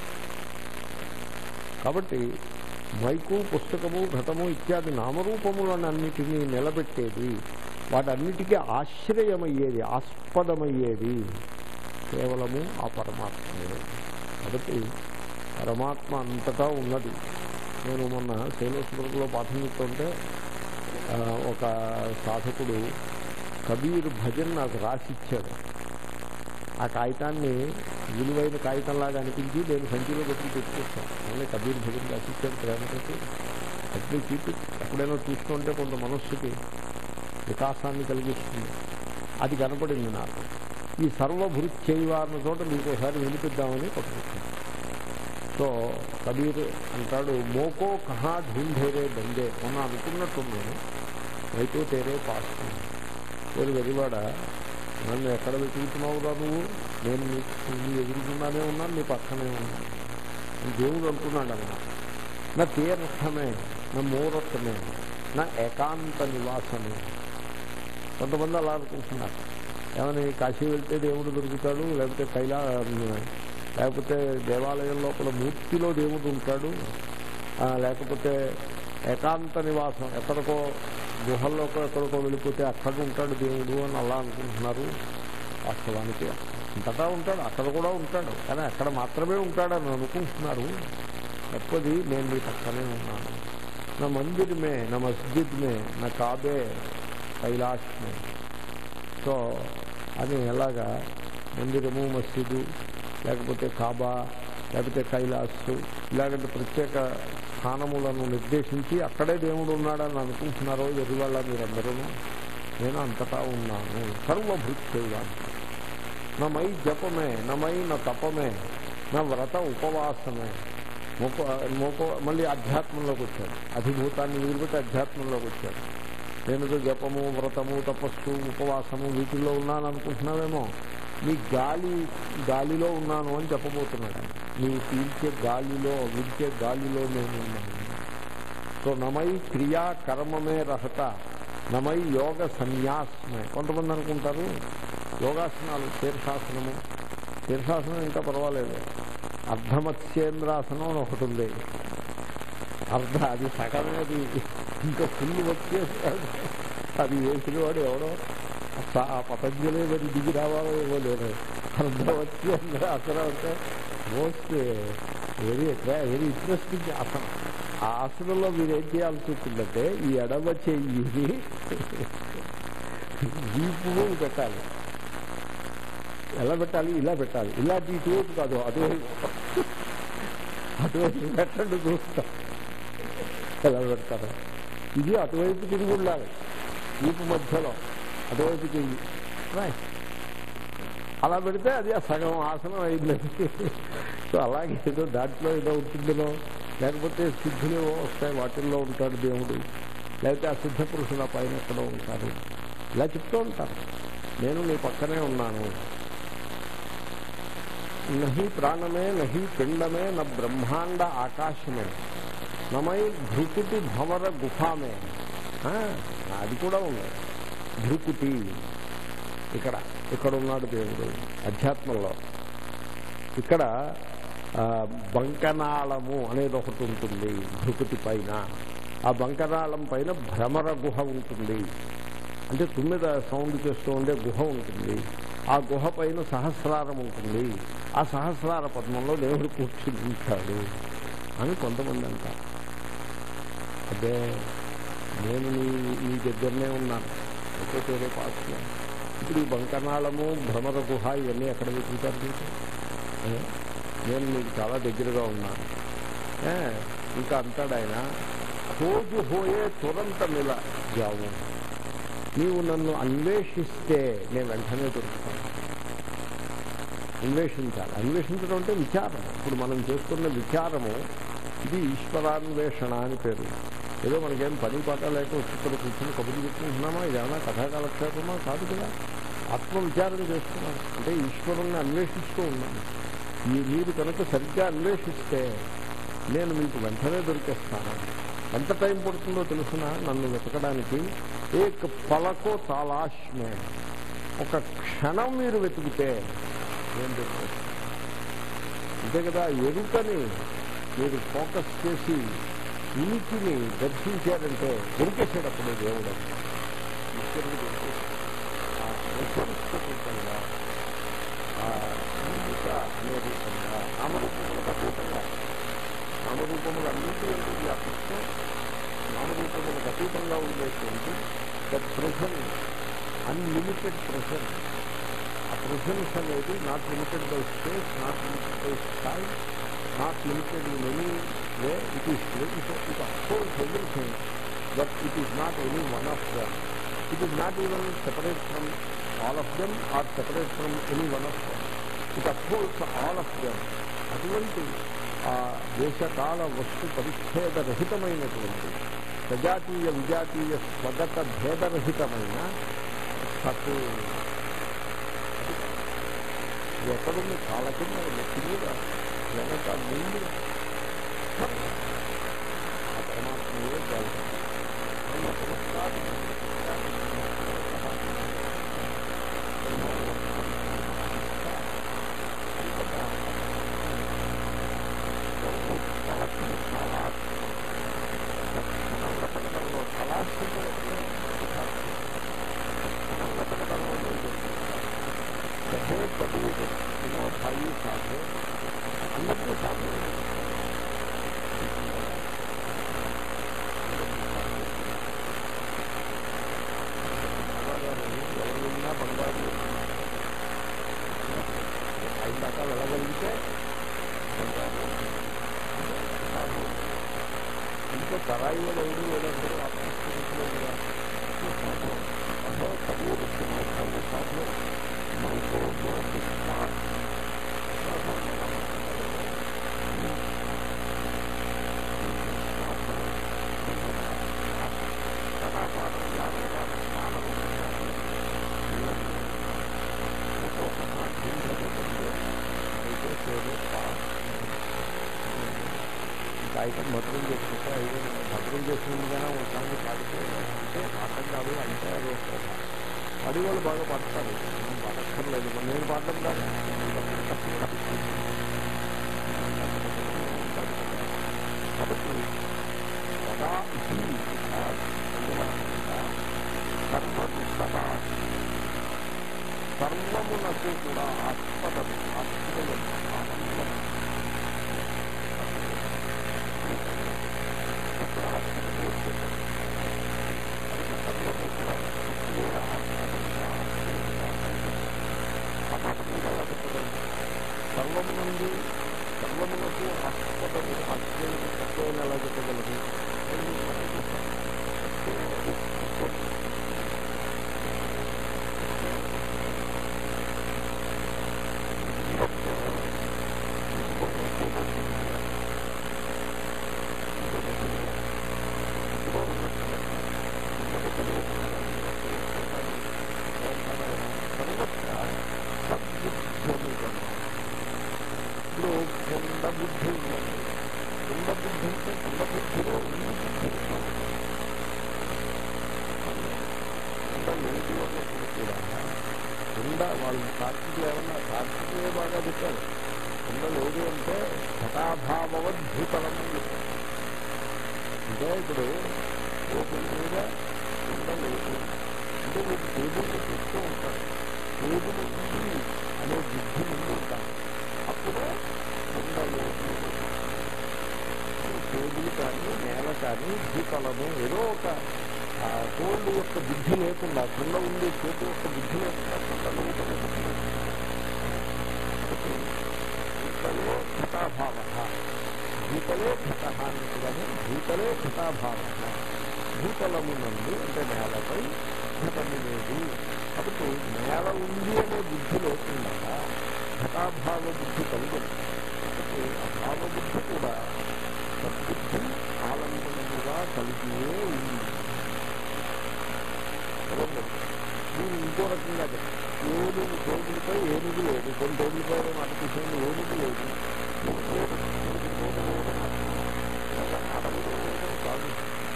కాబట్టి మైకు, పుస్తకము, ఘటము ఇత్యాది నామరూపములన్నిటినీ నిలబెట్టేది, వాటన్నిటికీ ఆశ్రయమయ్యేది, ఆస్పదమయ్యేది కేవలము ఆ పరమాత్మే. కాబట్టి పరమాత్మ అంతటా ఉన్నది. నేను మొన్న శైలేశ్వరంలో పాఠం చెప్తుంటే ఒక సాధకుడు కబీర్ భజన్ నాకు రాసిచ్చాడు. ఆ కాగితాన్ని విలువైన కాగితంలాగా అనిపించి నేను సంచిలో పెట్టి తెచ్చుకొచ్చాను. మళ్ళీ కబీర్ భజన్ రాసిచ్చాడు ప్రేమతోటి. అట్లే చీపి ఎప్పుడైనా చూస్తుంటే కొంత మనస్సుకి వికాసాన్ని కలిగిస్తుంది. అది కనపడింది నాకు. ఈ సర్వభృత్యైవారిన చోట మీకు ఒకసారి వినిపిద్దామని పట్టుకొచ్చాను. సో కబీర్ అంటాడు, మోకో కహా ఢూంఢేరే బందే, మొన్న అనుకున్నట్టున్నాను, అయితే తేరే పాస్ పేరు వెరివాడ, నన్ను ఎక్కడ వెతుకుతున్నావురా నువ్వు, నేను నీ ఎదురుకున్నానే ఉన్నాను, నీ పక్కనే ఉన్నాను. దేవుడు అంటున్నాడు అన్నమాట. నా తీర్థమే, నా మూరత్వమే, నా ఏకాంత నివాసమే. కొంతమంది అలా అనుకుంటున్నారు. ఏమని కాశీ వెళ్తే దేవుడు దొరుకుతాడు, లేకపోతే దేవాలయం లోపల మూర్తిలో దేవుడు ఉంటాడు, లేకపోతే ఏకాంత నివాసం ఎక్కడికో గుహల్లోకో ఎక్కడికో వెళ్ళిపోతే అక్కడ ఉంటాడు దేవుడు అని అలా అనుకుంటున్నారు. వాస్తవానికి అంతటా ఉంటాడు, అక్కడ కూడా ఉంటాడు, కానీ అక్కడ మాత్రమే ఉంటాడని అనుకుంటున్నారు. తప్పది, నేను మీ పక్కనే ఉన్నాను. నా మందిర్ మే, నా మస్జిద్ మే, నా కాబే, కైలాష్ మే. సో అని ఎలాగా మందిరము, మస్జిదు, లేకపోతే కాబా, లేకపోతే కైలాస్, ఇలాగంటే ప్రత్యేక స్థానములను నిర్దేశించి అక్కడే దేవుడు ఉన్నాడని అనుకుంటున్నారో ఎదురువాళ్ళ మీరందరూ. నేను అంతటా ఉన్నాను. సర్వభృత్యైవాన్. నా మై జపమే, నా మై నా తపమే, నా వ్రత ఉపవాసమే. మళ్ళీ అధ్యాత్మంలోకి వచ్చాడు. అధిభూతాన్ని వదిలిపెట్టి అధ్యాత్మంలోకి వచ్చాడు. నేను జపము, వ్రతము, తపస్సు, ఉపవాసము వీటిల్లో ఉన్నాను అనుకుంటున్నావేమో. నీ గాలిలో ఉన్నాను అని చెప్పబోతున్నాడు. నీవు పీల్చే గాలిలో, విడిచే గాలిలో నేను ఉన్నాను. సో నమై క్రియా కర్మమే రహత, నమై యోగ సన్యాసమే. కొంతమంది అనుకుంటారు యోగాసనాలు, శీర్షాసనం ఇంకా పర్వాలేదు, అర్ధమత్స్యేంద్రాసనం అని ఒకటి ఉంది. అది సగమే, అది ఇంకా ఫుల్ వచ్చేస్తాడు. అది వేసిన వాడు ఎవడో ఆ పతంజలి మరి దిగి రావాలో ఇవ్వలేదు. అర్ధమత్స్యేంద్రాసనం అంటే మోస్ట్ వెరీ ఇంట్రెస్టింగ్ ఆసనం. ఆ ఆసనంలో మీరు ఏం చేయాల్సి వచ్చిందంటే ఈ ఎడమ చెయ్యి వీపు పెట్టాలి. ఎలా పెట్టాలి? ఇలా పెట్టాలి. ఇలాంటి ఇటువైపు కాదు, అటువైపు పెట్టండి చూస్తా ఎలా పెడతారు. ఇది అటువైపు తిరిగి ఉండాలి, వీపు మధ్యలో అటువైపు తిరిగి అలా పెడితే అది ఆ సగం ఆసనం అయిందండి. సో అలాగే ఏదో దాంట్లో ఏదో ఉంటుందో, లేకపోతే సిద్ధులు వస్తాయి వాటిల్లో ఉంటాడు దేవుడు, లేకపోతే ఆ సిద్ధ పురుషుల పైన ఎక్కడో ఉంటారు. ఇలా చెప్తూ ఉంటారు. నేను నీ పక్కనే ఉన్నాను. నహి ప్రాణమే, నహి పిండమే, నా బ్రహ్మాండ ఆకాశమే, నమై భృకుటి భవర గుఫామే. అది కూడా ఉంది. భృకుటి ఇక్కడ ఉన్నాడు దేవుడు అధ్యాత్మంలో. ఇక్కడ బంకనాళము అనేది ఒకటి ఉంటుంది భృకుటి పైన. ఆ బంకనాళం పైన భ్రమర గుహ ఉంటుంది, అంటే తుమ్మిద సౌండ్ చేస్తూ ఉండే గుహ ఉంటుంది. ఆ గుహ పైన సహస్రారం ఉంటుంది. ఆ సహస్రార పద్మంలో దేవుడు కూర్చుని ఉంటాడు అని కొంతమంది అంటారు. అదే నేను నీ దగ్గరనే ఉన్నాను, అయితే వేరే పాత్ర. ఇప్పుడు ఈ బంకనాళము, భ్రమర గుహ ఇవన్నీ ఎక్కడ వెతుకుతారు మీకు? నేను మీకు చాలా దగ్గరగా ఉన్నాను. ఇంకా అంటాడు ఆయన, రోజు హోయే తురంత మిల జావు, నీవు నన్ను అన్వేషిస్తే నేను వెంటనే దొరుకుతాను. అన్వేషించడం అంటే విచారం. ఇప్పుడు మనం చేస్తున్న విచారము ఇది ఈశ్వరాన్వేషణ అని పేరు. ఏదో మనకేం పని పాట లేక వచ్చి ఇక్కడ కూర్చొని కబుర్లు చెప్పుకుంటున్నామా, ఇదేమన్నా కథాకాలక్షేపమా కాదు కదా. ఆత్మవిచారం చేస్తున్నాను అంటే ఈశ్వరుణ్ణి అన్వేషిస్తూ ఉన్నాను. మీరు కనుక సరిగ్గా అన్వేషిస్తే నేను మీకు వెంటనే దొరికేస్తాను. ఎంత టైం పడుతుందో తెలుసిన నన్ను వెతకడానికి? ఏక్ పలకో తాలాష్మే, ఒక క్షణం మీరు వెతికితే నేను దొరికేస్తాను. అంతే కదా. ఎరుకని మీరు ఫోకస్ చేసి ఉనికిని దర్శించారంటే దొరికేసేటప్పుడు దేవుడు ఈశ్వరుడు దొరికేసి అనే రూపంగా నామరూపంగా నామరూపములన్నింటి ఎందుకు వ్యాపిస్తూ నామరూపములకు అతీతంగా ఉండేటువంటి దట్ ప్రెజెన్స్, అన్లిమిటెడ్ ప్రెజెన్స్. ఆ ప్రెజెన్స్ అనేది not limited by space, not limited by time, not limited in any way. It is it upholds everything, but it is not any one of them. It is not even separate from all of them or separate from any one of them. It upholds all of them. అటువంటి ఆ దేశకాల వస్తు పరిచ్ఛేదరహితమైనటువంటి సజాతీయ విజాతీయ స్వగత భేదరహితమైన సత్తు ఎక్కడుంది? కాళ్ళ కింద, నెత్తి మీద, వెనక, ముందు ఆ పరమాత్మయే జాగ్రత్త. भाई साथ है अंदर के साथ ఎవరినా బంగారు ఐదు దాకా వెళ్ళగలిగితే ఇంకో తరాయిలో ఎవరు లేదంటే ఆ పరిస్థితిలో కూడా ఐటమ్ భద్రం చేసుకుంటే ఐదు భద్రం చేసుకుంటేనే ఉంటాను పాడితే అంటే పాఠం కాదు అంటే అది వస్తుంది. పడి వాళ్ళు బాగా పాడతారు, నేను పాడక్కర్లేదు, నేను పాడడం కాదు. కాబట్టి సర్వమునకు కూడా ఆస్పదం ఆస్పదం ఆనందం సర్వము నుండి సర్వమునకు ఆస్పదము ఆశ్చర్యము తక్కువైన ఎలా చెప్పగలదు? బుద్ధి ఉన్నది. కుండ బుద్ధి అంటే కుండ బుద్ధిలో కుండ లేదు అన్నప్పుడు కూడా కుండ వాళ్ళు కార్తీకులు ఏమన్నా కార్తీకులే బాగా చెప్పారు. కుండ లేదు అంటే ఘటాభావద్భూతలం అని చెప్పారు. అంటే ఇప్పుడు ఓపెన్ మీద కుండ లేదు అంటే మీరు టేబుల్ని చూస్తూ ఉంటారు. టేబుల్ ఉంది అనే బుద్ధి ముందు ఉంటారు. అప్పుడు టేబుల్ కానీ నేల కానీ భూతలము ఏదో ఒక కోళ్ళు యొక్క బుద్ధి లేకుండా కుండ ఉండే చేతి యొక్క బుద్ధి లేకుండా కుండలో భూతలో ఘటాభావ భూతలే ఘట అన్నట్టుగానే భూతలే ఘటాభావ భూతలము నుండి అంటే నేలపై ఘటము లేదు. కాబట్టి నేల ఉంది అనే బుద్ధి లేకుండా ఘటాభావ బుద్ధి కలిగింది. కాబట్టి అభావ బుద్ధి కూడా సద్బుద్ధి ఆలంబనముగా కలిగియే ఉంది. నేను ఇంకో రకంగా ఏనుగు టేబుల్పై ఏనుగు లేదు, కొన్ని టేబుల్పై మాట తీసేది ఏనుగు లేదు కాదు.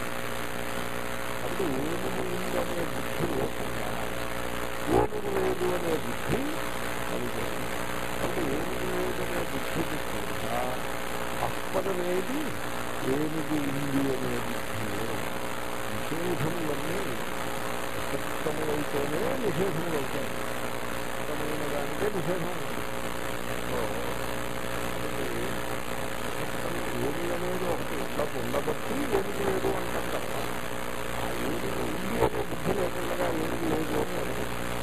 అంటే ఏనుగు ఉంది అనే బుద్ధి లేకుండా ఏనుగు లేదు అనే బుద్ధి కలిగింది. అంటే ఏనుగు లేదనే బుద్ధికి కూడా అస్పదమేది ఏనుగు ఉంది అనే బుద్ధి. నిషేధములన్నీ సప్తములైతేనే నిషేధములు అవుతాయి. సప్తమైన దానికే నిషేధం ఉంటుంది. ఏనుగు అనేది ఒకటి ఉండబట్టి ఏది లేదు అంటాం తప్ప ఆ ఏది ఉంది అనే బుద్ధి లేకుండా ఏది లేదు అంటారు.